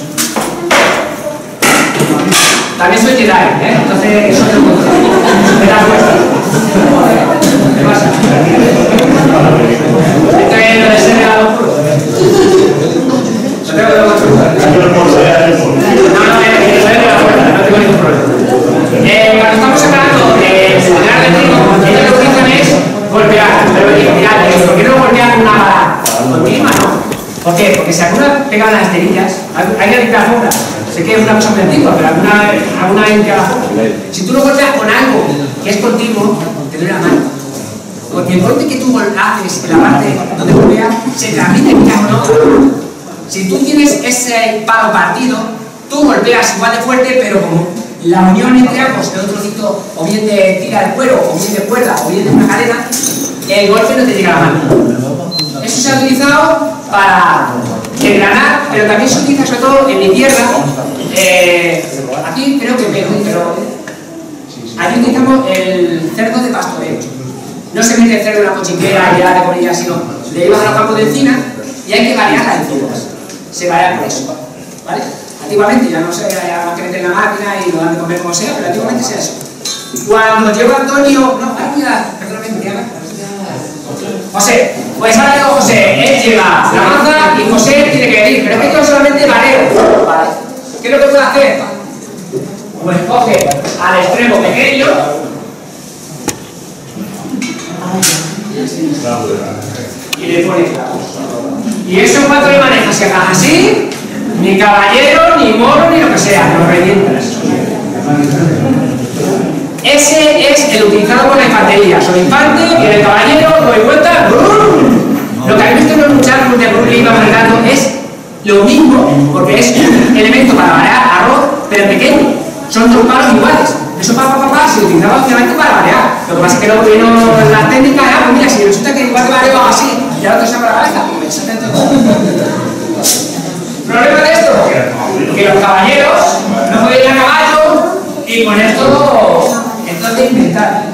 A: también soy Jedi, ¿eh? Entonces eso es lo contrario. Me da fuerza. ¿Qué pasa? Esto es lo de ser helado puro. Lo No tengo que controlar. No, no, no tengo ningún problema. Eh, cuando estamos hablando de generar de trigo, ellos lo que dicen es golpear. Pero digo, mirad, ¿por qué no golpear una vara continua, no? ¿Por qué? Porque si alguna pega las esterillas, hay que limpiar la sombra. Sé que es una cosa muy antigua, pero alguna, alguna vez limpia la sombra. Si tú lo golpeas con algo que es continuo, te duele la mano. Porque el golpe que tú haces en la parte donde golpeas se transmite, mira o no. Si tú tienes ese palo partido, tú golpeas igual de fuerte, pero como la unión entre ambos, de un trocito o bien de tira de cuero, o bien de cuerda, o bien de una cadena, el golpe no te llega a la mano. Eso se ha utilizado para engranar, pero también se utiliza sobre todo en mi tierra. Eh, aquí creo que Perú, pero aquí utilizamos el cerdo de pastoreo. No se mete el cerdo en una cochiquera y ya de colilla, sino le llevas a los campos de encina y hay que variar las encinas. Se varía por eso, ¿vale? Antiguamente, ya no sé, ya más que meter en la máquina y lo dan de comer como sea, pero antiguamente sea eso. Cuando llegó Antonio, no, ahora mira, perdóname, me llama. José, pues ahora digo José, él lleva la maza y José tiene que venir, pero es que yo solamente mareo, ¿vale? ¿Qué es lo que puede hacer? Pues coge al extremo pequeño y le pone clavos. Y eso en cuanto le maneja, si hagas así, ni caballero, ni moro, ni lo que sea, lo revientas. Ese es el utilizado por la infantería. Soy infante, viene el caballero, doy vuelta, ¡brum! Lo que habéis visto en los muchachos de Bruce Lee manejando es lo mismo, porque es un elemento para variar arroz, pero pequeño. Son dos palos iguales. Eso pa, pa, pa, pa, se utilizaba obviamente para variar. Lo que pasa es que luego vino la técnica, ah, pues mira, si resulta que igual que vareo hago así, y ahora te saco la cabeza, pues ¿problema de esto? Que los caballeros no pueden ir a caballo y poner todo. Entonces inventar.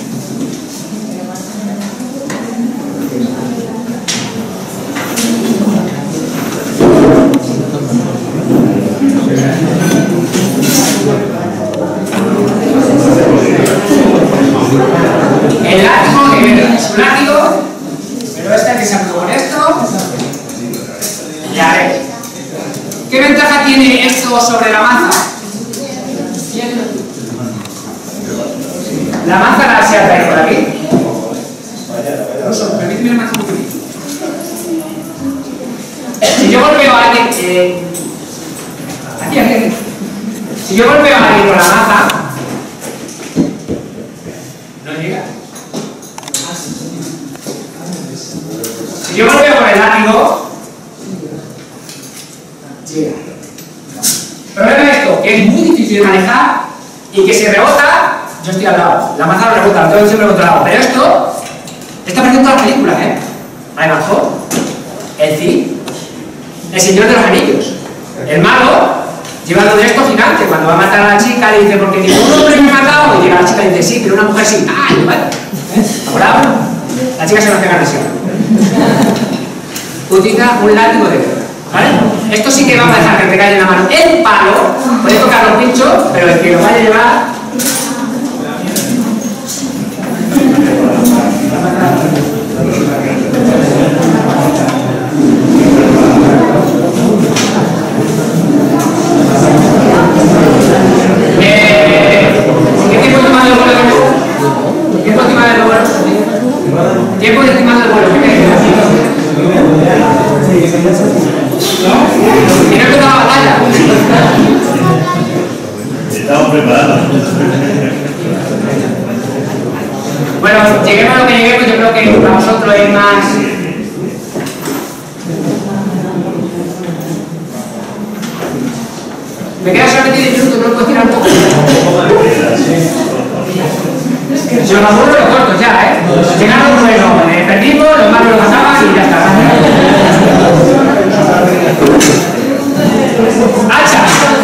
A: El látigo que viene es un látigo, pero este que se aplicó con esto. Ya ves. ¿Qué ventaja tiene esto sobre la maza? La maza la se atrae por aquí. Incluso, permíteme la maza un poquito. Si yo golpeo a alguien, eh, aquí, aquí, aquí. Si yo golpeo a alguien con la maza, no llega. Si yo golpeo con el látigo, llega. El problema de esto, que es muy difícil de manejar y que si rebota, yo estoy al lado. La maza no rebota, lo tengo siempre controlado. Pero esto, está presente en todas las películas, ¿eh? Ivanhoe, el Cid, el Señor de los Anillos. El mago lleva todo esto gigante. Cuando va a matar a la chica, le dice, porque ningún hombre me ha matado. Y llega la chica y dice, sí, pero una mujer sí. ¡Ah, igual! Ahora, la chica se lo hace agresión. Utiliza un látigo de guerra. ¿Vale? Esto sí que vamos a dejar que te caiga en la mano. El palo puede tocar los pinchos, pero el que lo vaya a llevar. Eh, ¿Qué tiempo estimado del vuelo? ¿Tiempo estimado del vuelo? ¿Tiempo estimado del vuelo? ¿Y no he empezado la batalla?
C: Estamos preparados.
A: Bueno, lleguemos a lo que lleguemos, yo creo que para vosotros es más... Me queda solamente diez minutos, no lo puedo tirar un poco. Si los abuelos lo corto ya, ¿eh? Llegaron bueno, eh, perdimos, los malos lo ganaban y ya está. ¡Hacha!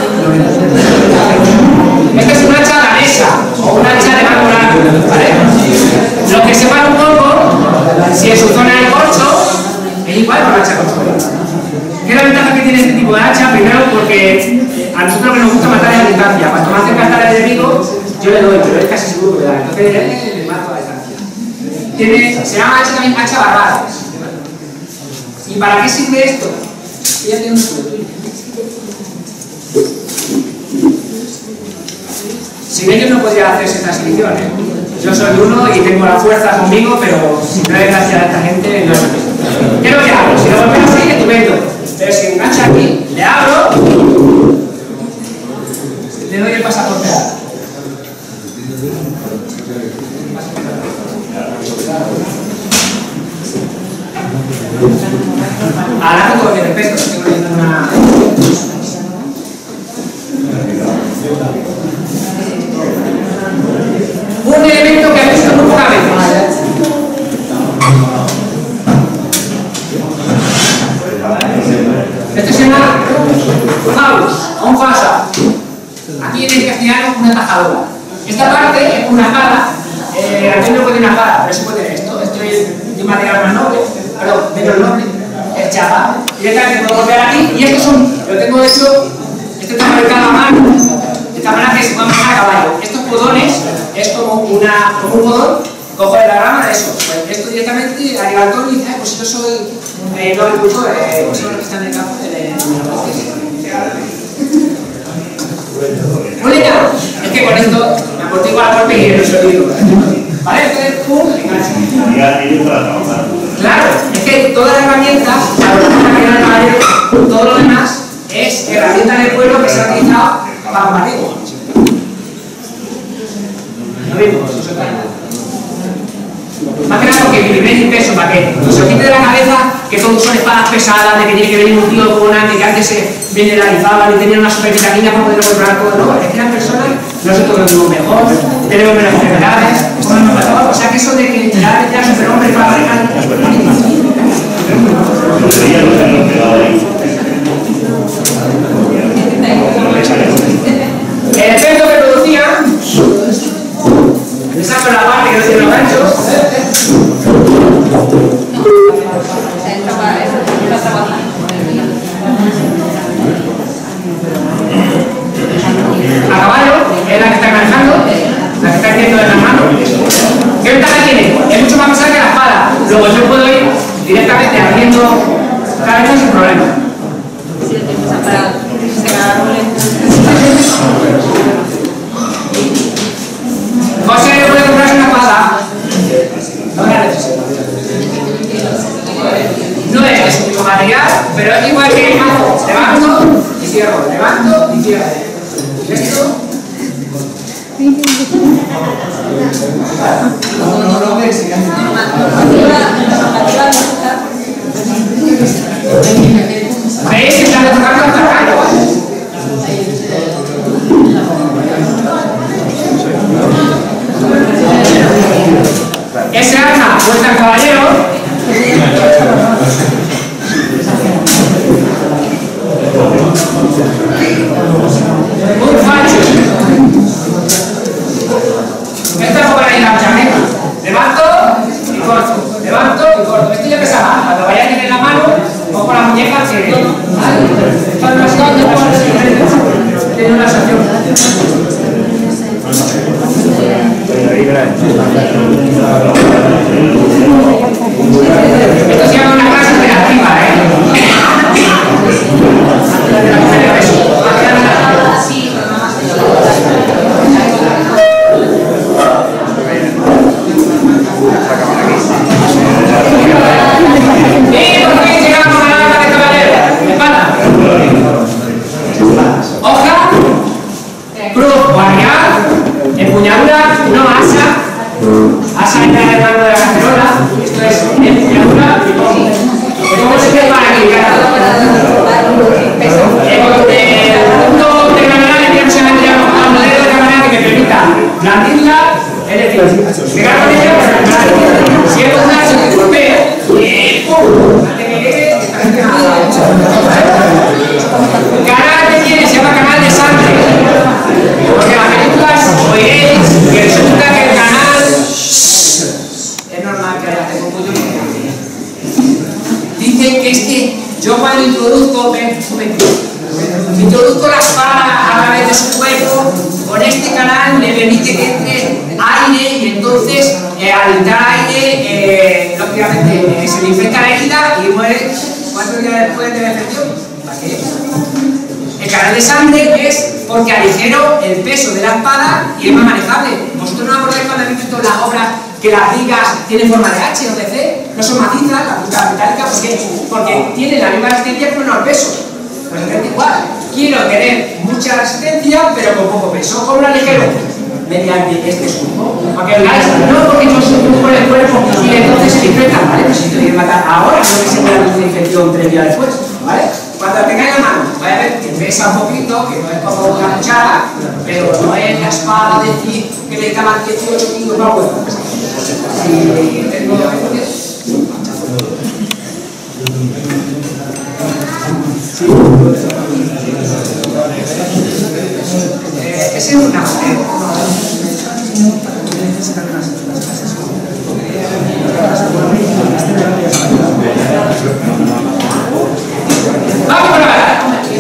A: Esta es un hacha danesa o un hacha de mano largo, ¿vale? Lo que separa un poco, si en su zona hay corcho, es igual con la hacha corcho. ¿Qué es la ventaja que tiene este tipo de hacha? Primero porque a nosotros que nos gusta matar a distancia. Cuanto más cerca está el enemigo, yo le doy, pero es casi seguro que le da. Entonces le mato a distancia. Tiene, se llama hacha también hacha barbada. ¿Y para qué sirve esto? Fíjate un escudo. Si bien yo no podría hacer esta exhibición, ¿eh? Yo soy uno y tengo la fuerza conmigo, pero si no es gracias a esta gente, no es así. ¿Qué es lo que hago? Si lo volvemos así, estupendo. Pero si engancha aquí, le abro, le doy el pasaporte. Ahora tengo que respeto, estoy viendo una... Un elemento que ha visto muy pocas veces. Esto se llama house, o un fasa. Aquí en el castellano una tajadora. Esta parte es una pala. Eh, aquí no puede una pala, pero sí puede esto. Esto es de material más noble, perdón, menos noble. Es chapa. Directamente puedo golpear aquí y estos son, lo tengo hecho, este está marcado a mano. De esta manera que se puede manejar a caballo. Estos podones es como, una, como un podón, cojo de la rama de eso. Pues esto directamente al levantón y dice, ah, pues yo soy eh, no agricultor, eh, pues son los que están en el campo de la muy leña. Es que con esto me amortigua la golpe y el sonido. ¿Vale? Entonces, pum, engancha. Claro, es que todas las herramientas, todo lo demás es herramienta del pueblo que se ha utilizado para combatir. Lo mismo, eso se trae. Más que nada porque mi primer impeso, para que no se quite de la cabeza que todos son espadas pesadas, de que tiene que venir un tío con una que antes se mineralizaban y tenían una super vitamina para poder controlar todo. No, es que las personas, nosotros lo vivimos mejor, tenemos menos enfermedades, estamos mejor. O sea que eso de que ya ya superhombre para manejar es buenísimo. El efecto que producía, le saco la parte que no tiene los ganchos. A caballo es la que está manejando, la que está haciendo de las manos. ¿Qué ventaja tiene? Es mucho más pesada que la espada. Luego yo puedo ir directamente haciendo cada vez sin problema.
C: Si el tiempo se ha parado, se queda
A: José puede comprarse una espada. No la necesita. No es el único material, pero es igual que el mazo. Levanto y cierro, levanto y cierro. ¿Esto? No, no, no, que siga. ¿Veis que están tocando hasta acá? Ese arma vuelta al caballero. Un facho. Esta es para ir a la chaqueta. Levanto y corto. Levanto y corto. Esto ya pesaba. Cuando vaya a tener la mano, cojo la muñeca que. Está demasiado de tiene una sanción. Esto se llama una clase operativa, ¿eh? Y por fin llegamos a la arma de caballero. Espada. Hoja. Cruz o arrial. Empuñadura, no asa. Asa en el rango de la cacerola. Esto es empuñadura y pongo. ¿Cómo se ve para aquí? El punto de granada le quiero que me a un modelo de manera que me permita blandirla, es decir, pegar con ella, si es un hacha que golpea, y ¡pum! Antes que llegue, esta gente nada. Canal que tiene, se llama canal de sangre. Porque en las películas oiréis que resulta que el canal es normal que haya tengo mucho tiempo. Dicen que es que yo cuando introduzco, ven, introduzco la espada a través de su cuerpo, con este canal le permite que entre aire y entonces eh, al entrar aire, eh, lógicamente eh, se le infecta la herida y muere. ¿Cuántos días después de la infección? canal de sangre es porque aligero el peso de la espada y es más manejable. ¿Vosotros no acordáis cuando habéis visto las obras que las vigas tienen forma de H o de C? No son macizas, las vigas metálicas, ¿por qué? Porque tienen la misma resistencia pero no el peso. Pues es igual. Quiero tener mucha resistencia pero con poco peso. ¿Cómo lo aligero? Mediante este surco. Porque no porque yo surco por el cuerpo y entonces se infectan, ¿vale? Pues si te tiene que matar ahora, no que se muera de infección tres días después, ¿vale? Cuando tengáis la mano, vaya a ver que pesa un poquito, que no es como una cuchara, pero no es la espada decir que le estaban dieciocho kilos para huevo. Si tengo eh, ese es una vamos a ver.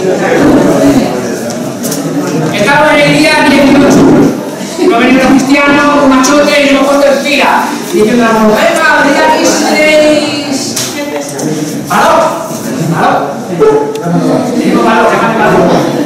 A: Estamos en el día dieciocho. No ven los cristianos, un machote y no pongo en fila. Y diciendo, venga, venga aquí si tenéis. ¿Valor? ¿Valor? Digo valor, déjame valor.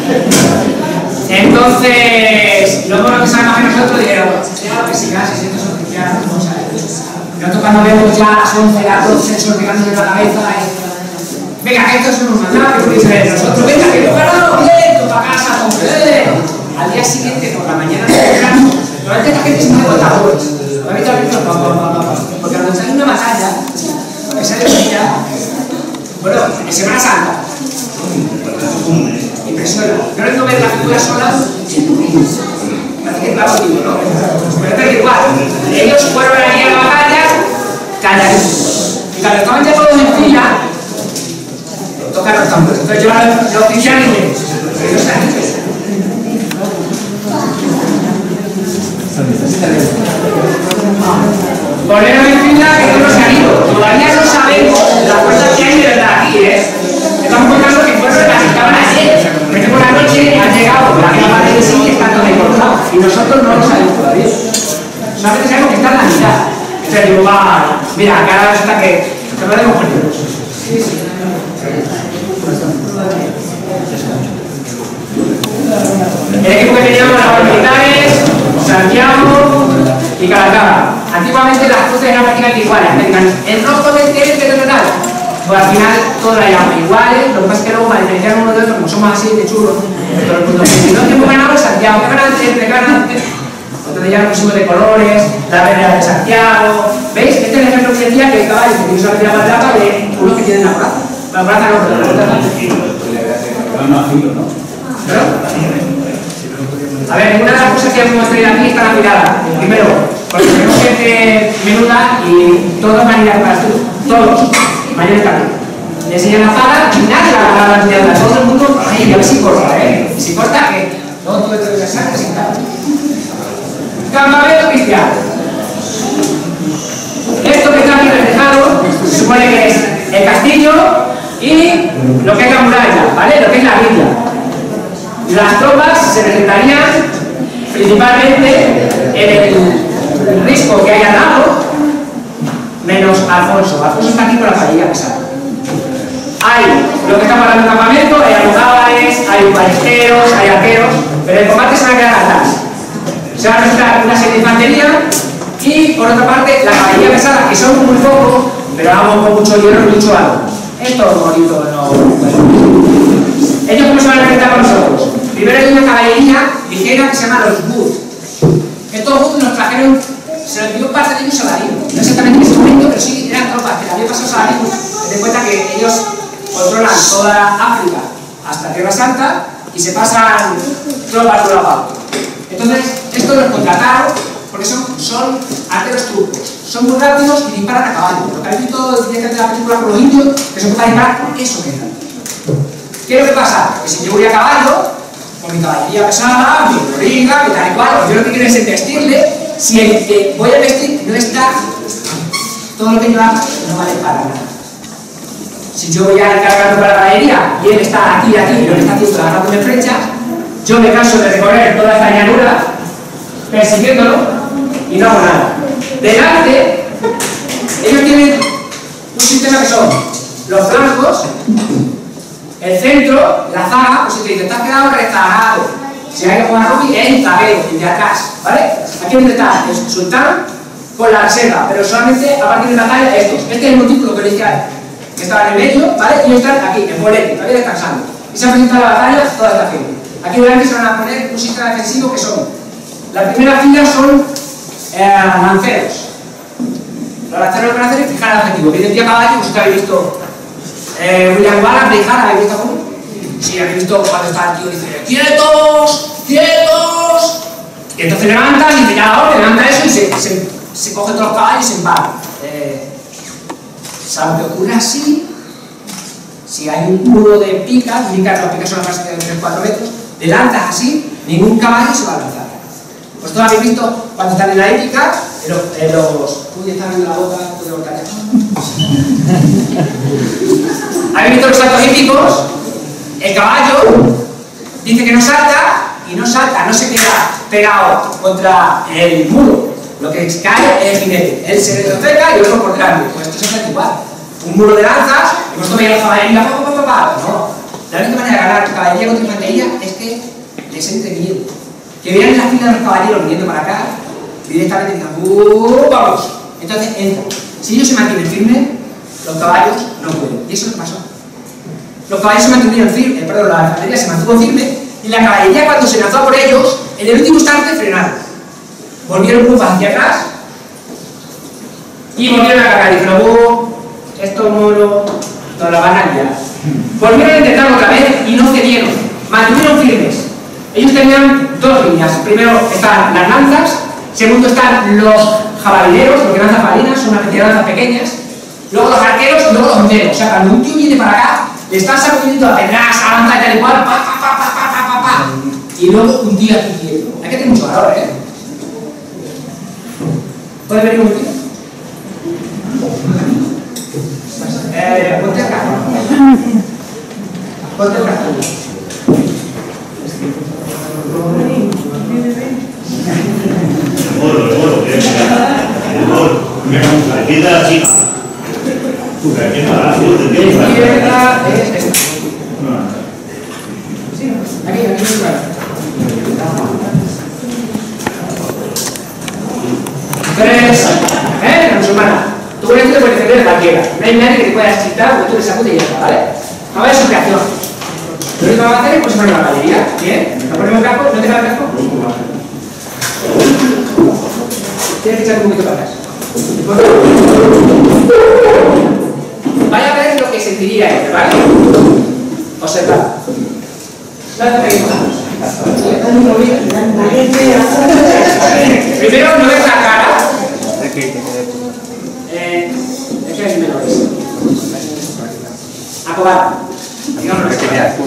A: Entonces, luego lo que sabemos que nosotros dijeron, claro que sí, casi, si estos son cristianos, vamos a ver. Nosotros cuando vemos ya a las once, las doce, sorteando de la cabeza, y venga, que estos son unos mandados, que dicen nosotros, venga, que yo ganado, bien, para casa, con ustedes. Al día siguiente, por la mañana, normalmente la gente se mueve con tambores. ¿Lo habéis visto? Porque cuando sale una batalla, que sale un día, bueno, en Semana Santa, impresiona. No les no ver la figura sola, parece que es claro, digo, ¿no? Pero es igual, ellos fueron allí a la batalla, calladitos. Y cuando estaban ya todos en fila, tocaron los tambores. Entonces yo los oficiales y dije, ellos están aquí. Poneros en fila que no se han ido. Todavía no sabemos las fuerzas que hay de verdad aquí, ¿eh? Estamos contando que fueron las que estaban ayer. Porque por la noche han llegado la gran parte de sí y están todos cortados. Y nosotros no lo sabemos todavía. Solamente sabemos que está en la mitad. Entonces digo, va, mira, acá ahora está que te lo haremos por Dios. Sí, sí. El equipo que teníamos las militares, Santiago y Calatrava. Antiguamente las cruces eran prácticamente iguales. El rojo del tren de total. Pues al final todos la llaman iguales. Lo que pasa es que luego para diferenciar uno de otro, como somos así de churros, todo el mundo dice, no, que hemos ganado Santiago, que ganan entre ganan. Entonces ya nos pusimos de colores, la bandera de Santiago. ¿Veis? Este es el ejemplo que decía que el caballo que tiene una bandera más larga de uno que tiene la plaza. La plaza no, pero la plaza no. ¿Pero? A ver, una de las cosas que hemos traído aquí está la mirada. Primero, porque tenemos gente menuda y todos van a ir a para estudio. Todos. Mayoritariamente. Le enseñan la zara y nadie va a ganar la mirada. Todo el mundo, ay, a ver si corta, ¿eh? Si corta, que todo todo esto de la sangre sin nada. Campamento cristiano. Esto que está aquí reflejado se supone que es el castillo y lo que es la muralla, ¿vale? Lo que es la villa. Las tropas se presentarían principalmente en el risco que hay al lado, menos Alfonso. Alfonso está aquí con la fallilla pesada. Hay lo que estamos hablando de campamento, hay almogávares, hay ballesteros, hay arqueros, pero el combate se va a quedar atrás. Se va a presentar una serie de infantería y, por otra parte, la caballería pesada, que son muy pocos, pero vamos con mucho hierro y mucho algo. Esto es bonito, no. ¿Ellos cómo se van a enfrentar con nosotros? Primero hay una caballería ligera que se llama los Bud. Estos Bud nos trajeron, se los dio parte de ellos Saladino. No exactamente en ese momento, pero sí eran tropas que le había pasado Saladino. Ten en cuenta que ellos controlan toda África hasta Tierra Santa y se pasan tropas por la parte. Entonces, estos los contrataron porque son, son arqueros turcos. Son muy rápidos y disparan a caballo. Lo que habéis visto directamente en la película con los indios, que se puede disparar con eso que dan. ¿Qué es lo que pasa? Que si yo voy a caballo, con mi caballería pesada, mi floriga, mi tal y cual, yo lo que quiero es vestirle. Si el que voy a vestir no está, todo lo que yo haga no vale para nada. Si yo voy a encargarme para la caballería y él está aquí y aquí y lo que está haciendo agarrándome flechas, yo me canso de recorrer toda esta llanura persiguiéndolo y no hago nada. Delante, ellos tienen un sistema que son los flancos, el centro, la zaga, pues si te dice, te has quedado rezagado. Si hay que jugar rugby, el zaguero, el de atrás, ¿vale? Aquí donde está el sultán con la reserva, pero solamente a partir de la talla estos. Este es el montículo que veis que hay, que estaba en el medio, ¿vale? Y ellos están aquí, en bolete, todavía descansando. Y se ha presentado la batalla toda esta gente. Aquí delante se van a poner un sistema defensivo que son, la primera fila son eh, lanceros. Los lanceros lo que van a hacer es fijar el objetivo. Que día a caballo, pues habéis visto eh, William Wallace, fijar, ¿habéis visto cómo? Sí, habéis visto cuando está el tío y dice, ¡quietos! ¡Quietos! Y entonces levanta y dice, ya ahora levanta eso y se, se, se coge todos los caballos y se empara. Eh, ¿Sabe lo que ocurre así? Si hay un muro de picas, picas, las picas son las más de tres cuatro metros, de lanzas así, ningún caballo se va a lanzar. Pues todos habéis visto cuando están en la épica, en los... En los uy, está viendo la boca, puedo botar ya. ¿Habéis visto los saltos hípicos? El caballo dice que no salta y no salta, no se queda pegado contra el muro. Lo que cae es el jinete. Él se retroceda y el otro por delante. Pues esto se hace igual. Un muro de lanzas, y vosotros veis la caballería, pa, pa, pa, pa, no. La única manera de ganar caballería contra infantería es que les entre miedo. Que vean la fila de los caballeros viniendo para acá, y directamente digan, ¡uh, vamos! Entonces entran. Si ellos se mantienen firmes, los caballos no pueden. Y eso es lo que pasó. Los caballos se mantuvieron firmes, eh, perdón, la infantería se mantuvo firme, y la caballería cuando se lanzó por ellos, en el último instante frenaron. Volvieron un poco hacia atrás, y volvieron a cargar, y dijeron, ¡uh! Estos monos nos la van a liar. Volvieron a intentarlo otra vez y no cedieron, mantuvieron firmes. Ellos tenían dos líneas. Primero están las lanzas, segundo están los jabalineros, porque lanzas jabalinas son una especie de lanzas pequeñas, luego los arqueros y luego los honderos. O sea, cuando un tío viene para acá, le están sacudiendo la pedrada, esa lanza y tal y cual, pa, pa, pa, pa, pa, pa, pa, pa. Y luego un tío aquí quieto. Hay que tener mucho valor, ¿eh? ¿Puede venir un tío? Eh, ponte acá. Ponte acá.
E: El moro, el moro, el moro. Aquí está la chica. Aquí está la chica.
A: La izquierda es esta. Aquí, aquí es igual. Tres. ¿Eh? La musulmana. Tú con esto te puedes defender de cualquiera. No hay nadie que te pueda chitar porque tú le sacudes y ya está, ¿vale? Vamos a ver su reacción. Lo único que vamos a hacer es poner la caballería. Bien. ¿No ponemos el casco? ¿No te cae el casco? Tienes que echar un poquito para atrás. Vaya a ver lo que sentiría este, ¿vale? Observad. Lanza pequeños. Primero no ves la cara. Eh, es que es menores. Acobada. Digamos que queda.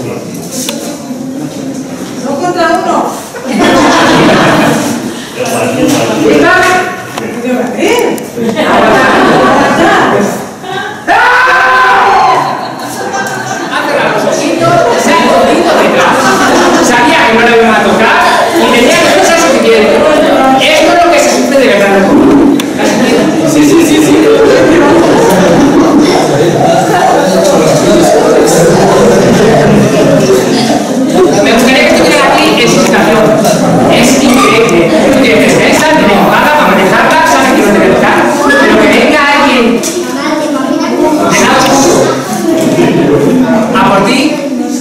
C: No contra uno.
A: Hace los ojitos, se ha escondido detrás. Sabía que no le iban a tocar y tenía que pensar suficiente. Esto es lo que se sufre de verdad. Sí, sí, sí, sí. Me gustaría que estuvieran aquí en su situación. Es increíble. Tú tienes que estar bien enfocada para manejarla, sabes que no te debe tocar, pero que venga alguien ordenado a por ti.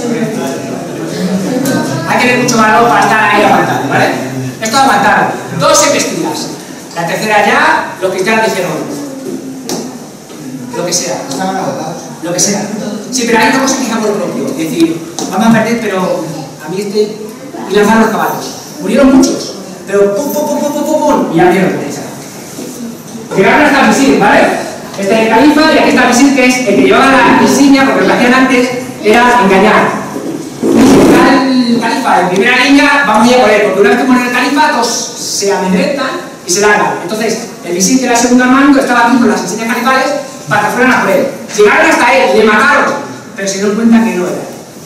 A: Hay que tener mucho valor para estar ahí aguantando, ¿vale? Esto es aguantar dos embestidas. La tercera ya, los cristianos dijeron lo que sea. Lo que sea. Sí, pero hay una cosa que es amor propio. Es decir, vamos a perder, pero a mí este... Y lanzaron los caballos. Murieron muchos, pero pum, pum, pum, pum, pum, pum, pum, y ya vieron que tenéis acá. Llegaron hasta el misil, ¿vale? Este es el califa y aquí está el misil, que es el que llevaba la insignia, porque lo que hacían antes era engañar. Si está el califa en primera línea, vamos a ir a por él, porque una vez que muere el califa, todos se amedrentan y se largan. Entonces, el misil que era segundo al mando estaba aquí con las insignias califales para que fueran a por él. Llegaron hasta él, le mataron, pero se dieron cuenta que no era.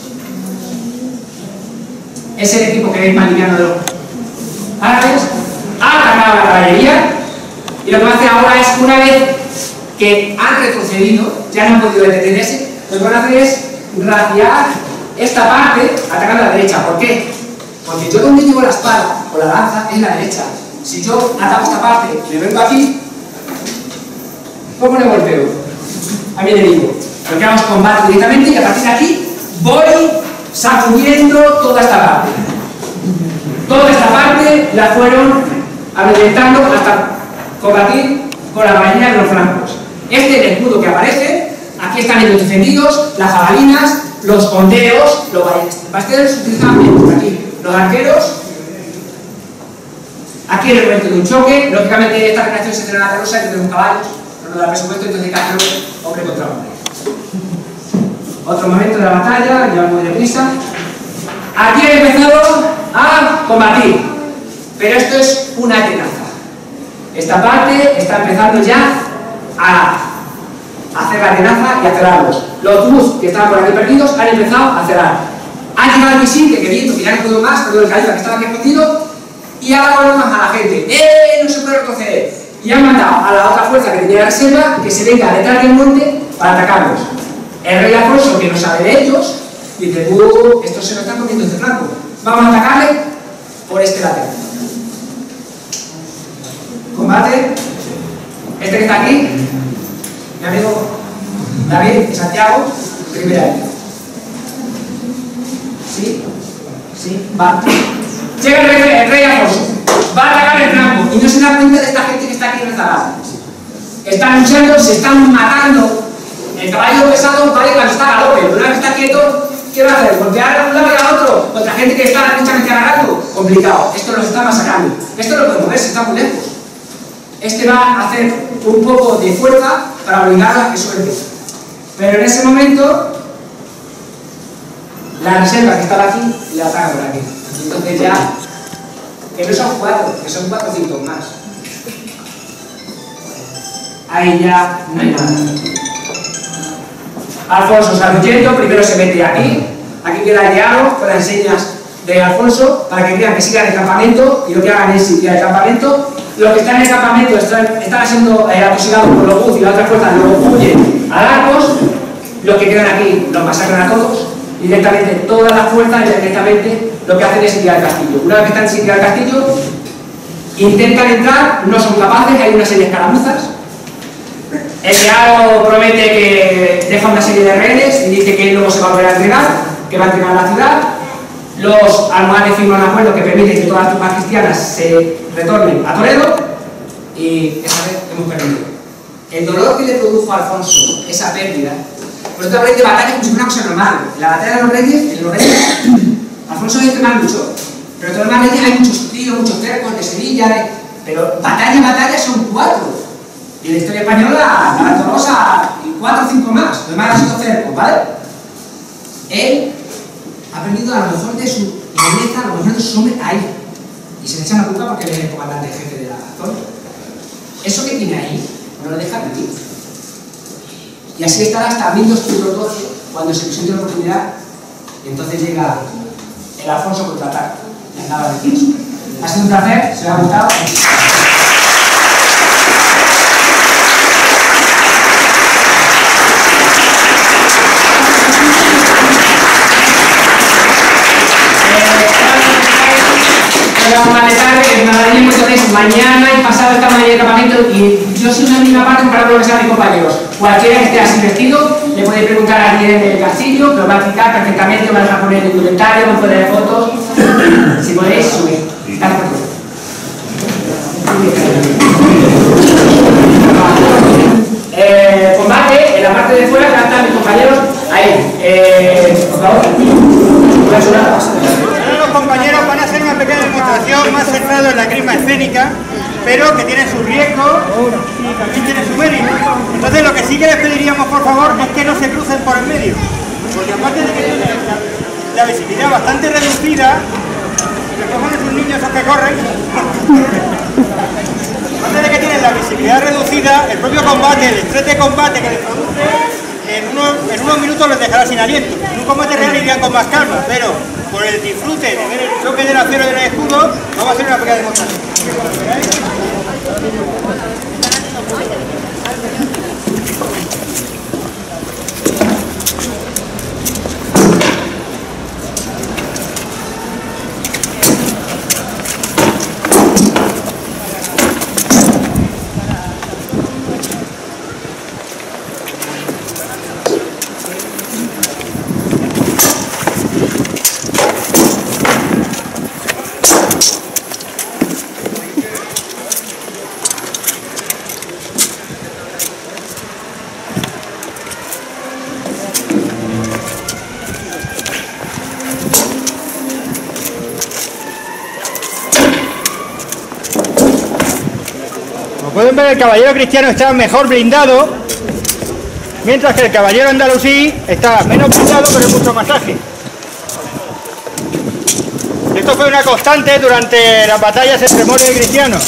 A: Es el equipo que veis más liviano de los árabes. Ha atacado la caballería y lo que va a hacer ahora es, una vez que han retrocedido, ya no han podido detenerse, lo que van a hacer es raciar esta parte atacan a la derecha. ¿Por qué? Porque yo donde llevo la espada o la lanza es la derecha. Si yo ataco esta parte, me vengo aquí, ¿cómo le golpeo a mi enemigo? Lo que hago es combate directamente y a partir de aquí voy sacudiendo toda esta parte. Toda esta parte la fueron amedrentando hasta combatir con la caballería de los flancos. Este es el escudo que aparece. Aquí están ellos defendidos, las jabalinas, los hondeos, los ballesteros se utilizan bien. Aquí los arqueros. Aquí en el momento de un choque, lógicamente esta creación se entrena a la carroza que tenemos caballos, no nos da presupuesto, entonces hay que hacerlo hombre contra hombre. Otro momento de la batalla, ya muy deprisa. Aquí he empezado a combatir, pero esto es una tenaza. Esta parte está empezando ya a hacer la tenaza y a cerrarlos. Los bus que estaban por aquí perdidos han empezado a cerrar. Ha llegado el misil, que viendo que ya no puedo más, perdón, el califa que estaba aquí escondido, y ahora volvemos a la gente. ¡Eh! No se puede retroceder. Y han mandado a la otra fuerza que tenía la reserva que se venga detrás del monte para atacarlos. El rey Alfonso, que no sabe de ellos, dice: uh, estos se lo están comiendo este flanco. Vamos a atacarle por este lado. Combate. Este que está aquí, mi amigo David de Santiago, primera vez. ¿Sí? ¿Sí? Va. Llega el rey, el rey Alfonso, va a atacar el flanco y no se da cuenta de esta gente que está aquí rezagada. Están luchando, se están matando. El caballo pesado vale cuando está a galope, pero una vez que está quieto, ¿qué va a hacer? ¿Golpear a un lado y a otro? Contra gente que está derechamente agarrando. Complicado. Esto los está masacrando. Esto no puede moverse, está muy lejos. Este va a hacer un poco de fuerza para obligarla a que suelte. Pero en ese momento, la reserva que estaba aquí la ataca por aquí. Entonces ya, que no son cuatro, que son cuatrocientos más. Ahí ya no hay nada. Alfonso sale huyendo, primero se mete aquí, aquí queda el diálogo con las enseñas de Alfonso para que crean que sigan el campamento y lo que hagan es ir al campamento. Los que están en el campamento están, están siendo eh, atosigados por los bus y la otra fuerza luego huyen a Arcos. Los que quedan aquí los masacran a todos. Directamente todas las fuerzas directamente lo que hacen es sitiar el castillo. Una vez que están sitiando el castillo, intentan entrar, no son capaces, hay una serie de escaramuzas. El diálogo promete que deja una serie de rehenes y dice que luego se va a volver a entregar, que va a entregar la ciudad. Los almohades firman un acuerdo que permite que todas las tropas cristianas se retornen a Toledo y esa vez hemos perdido. El dolor que le produjo a Alfonso esa pérdida, por eso habláis de batalla como si fuera una cosa normal. En la batalla de los reyes, en los reyes, Alfonso es el que más luchó, pero en todos los reyes hay muchos tíos, muchos cercos de Sevilla, de... pero batalla, batalla son cuatro. Y en la historia española, la Tolosa y cuatro o cinco más, los demás han sido cercos, ¿vale? Él ha perdido a lo mejor de su nobleza, a lo mejor de sus hombres ahí. Y se le echa la culpa porque él es el comandante jefe de la zona. Eso que tiene ahí, no lo deja vivir. Y así estará hasta mil doscientos doce, cuando se presente la oportunidad, y entonces llega el Alfonso contraataca. Y andaba de eso. Ha sido un placer, se me ha gustado. Mañana y pasado esta mañana de campamento y yo soy una misma parte para lo que sean mis compañeros. Cualquiera que esté así vestido, le podéis preguntar a alguien del castillo, que os va a explicar perfectamente, os va a dejar poner el documentario, os poner fotos, si podéis subir. Gracias por todo. Eh, combate, en la parte de fuera, que están mis compañeros, ahí, eh, por favor, voy a sonar.
F: Los compañeros van a hacer una pequeña demostración más centrada en la grima escénica, pero que tiene su riesgo y también tiene su mérito. Entonces lo que sí que les pediríamos por favor es que no se crucen por el medio, porque aparte de que tienen la, la visibilidad bastante reducida, que cojan esos niños esos que corren, aparte de que tienen la visibilidad reducida, el propio combate, el estrés de combate que les produce, en unos, en unos minutos les dejará sin aliento. En un combate real irían con más calma, pero por el disfrute de ver el choque del acero y del escudo, vamos a hacer una pequeña demostración. Como pueden ver, el caballero cristiano está mejor blindado, mientras que el caballero andalusí está menos blindado, pero mucho más ágil. Esto fue una constante durante las batallas entre moros y cristianos.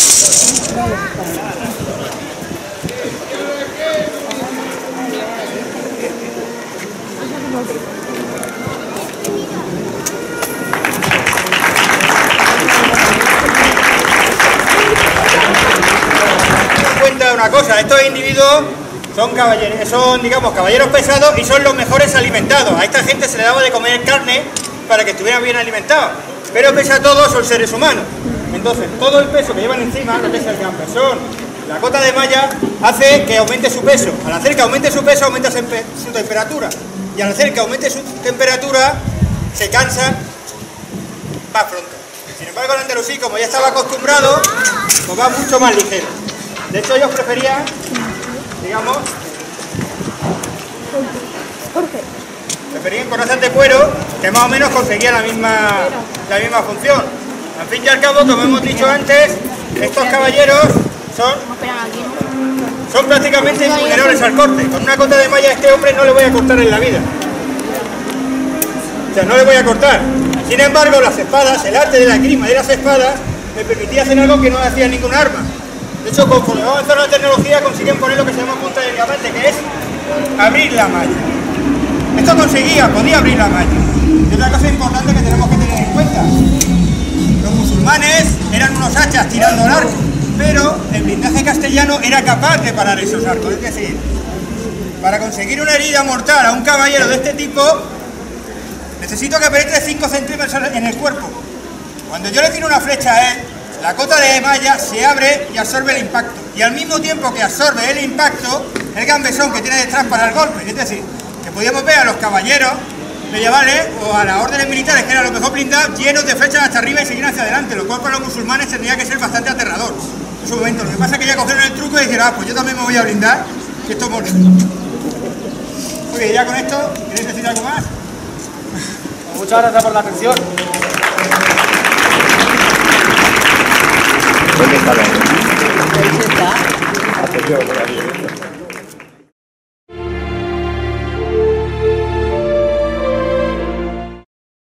F: Cuenta una cosa, estos individuos son caballeros, son digamos caballeros pesados y son los mejores alimentados. A esta gente se le daba de comer carne para que estuvieran bien alimentados, pero pese a todo son seres humanos. Entonces todo el peso que llevan encima, lo que es el campesón, la cota de malla, hace que aumente su peso. Al hacer que aumente su peso, aumenta su temperatura, y al hacer que aumente su temperatura, se cansan más pronto. Sin embargo, el andalusí, como ya estaba acostumbrado, pues va mucho más ligero. De hecho, ellos preferían, digamos, preferían corazas de cuero, que más o menos conseguía la misma, la misma función. Al fin y al cabo, como hemos dicho antes, estos caballeros son, son prácticamente invulnerables al corte. Con una cota de malla a este hombre no le voy a cortar en la vida. O sea, no le voy a cortar. Sin embargo, las espadas, el arte de la esgrima y de las espadas, me permitía hacer algo que no hacía ningún arma. De hecho, conforme va avanzando la tecnología, consiguen poner lo que se llama punta de diamante, que es abrir la malla. Esto conseguía, podía abrir la malla. Y otra cosa importante que tenemos que tener en cuenta: los musulmanes eran unos hachas tirando al arco, pero el blindaje castellano era capaz de parar esos arcos. Es decir, para conseguir una herida mortal a un caballero de este tipo, necesito que penetre cinco centímetros en el cuerpo. Cuando yo le tiro una flecha a él, la cota de malla se abre y absorbe el impacto. Y al mismo tiempo que absorbe el impacto, el gambesón que tiene detrás para el golpe. Es decir, que podíamos ver a los caballeros medievales o a las órdenes militares, que eran los mejor blindados, llenos de flechas hasta arriba y seguir hacia adelante, lo cual para los musulmanes tendría que ser bastante aterrador en su momento. Lo que pasa es que ya cogieron el truco y dijeron: ah, pues yo también me voy a blindar, que esto mola. Ok, ya con esto, ¿queréis decir algo más?
A: Muchas gracias por la atención.
E: ¿Dónde está la?
C: Ahí está.
E: Atención, por ahí.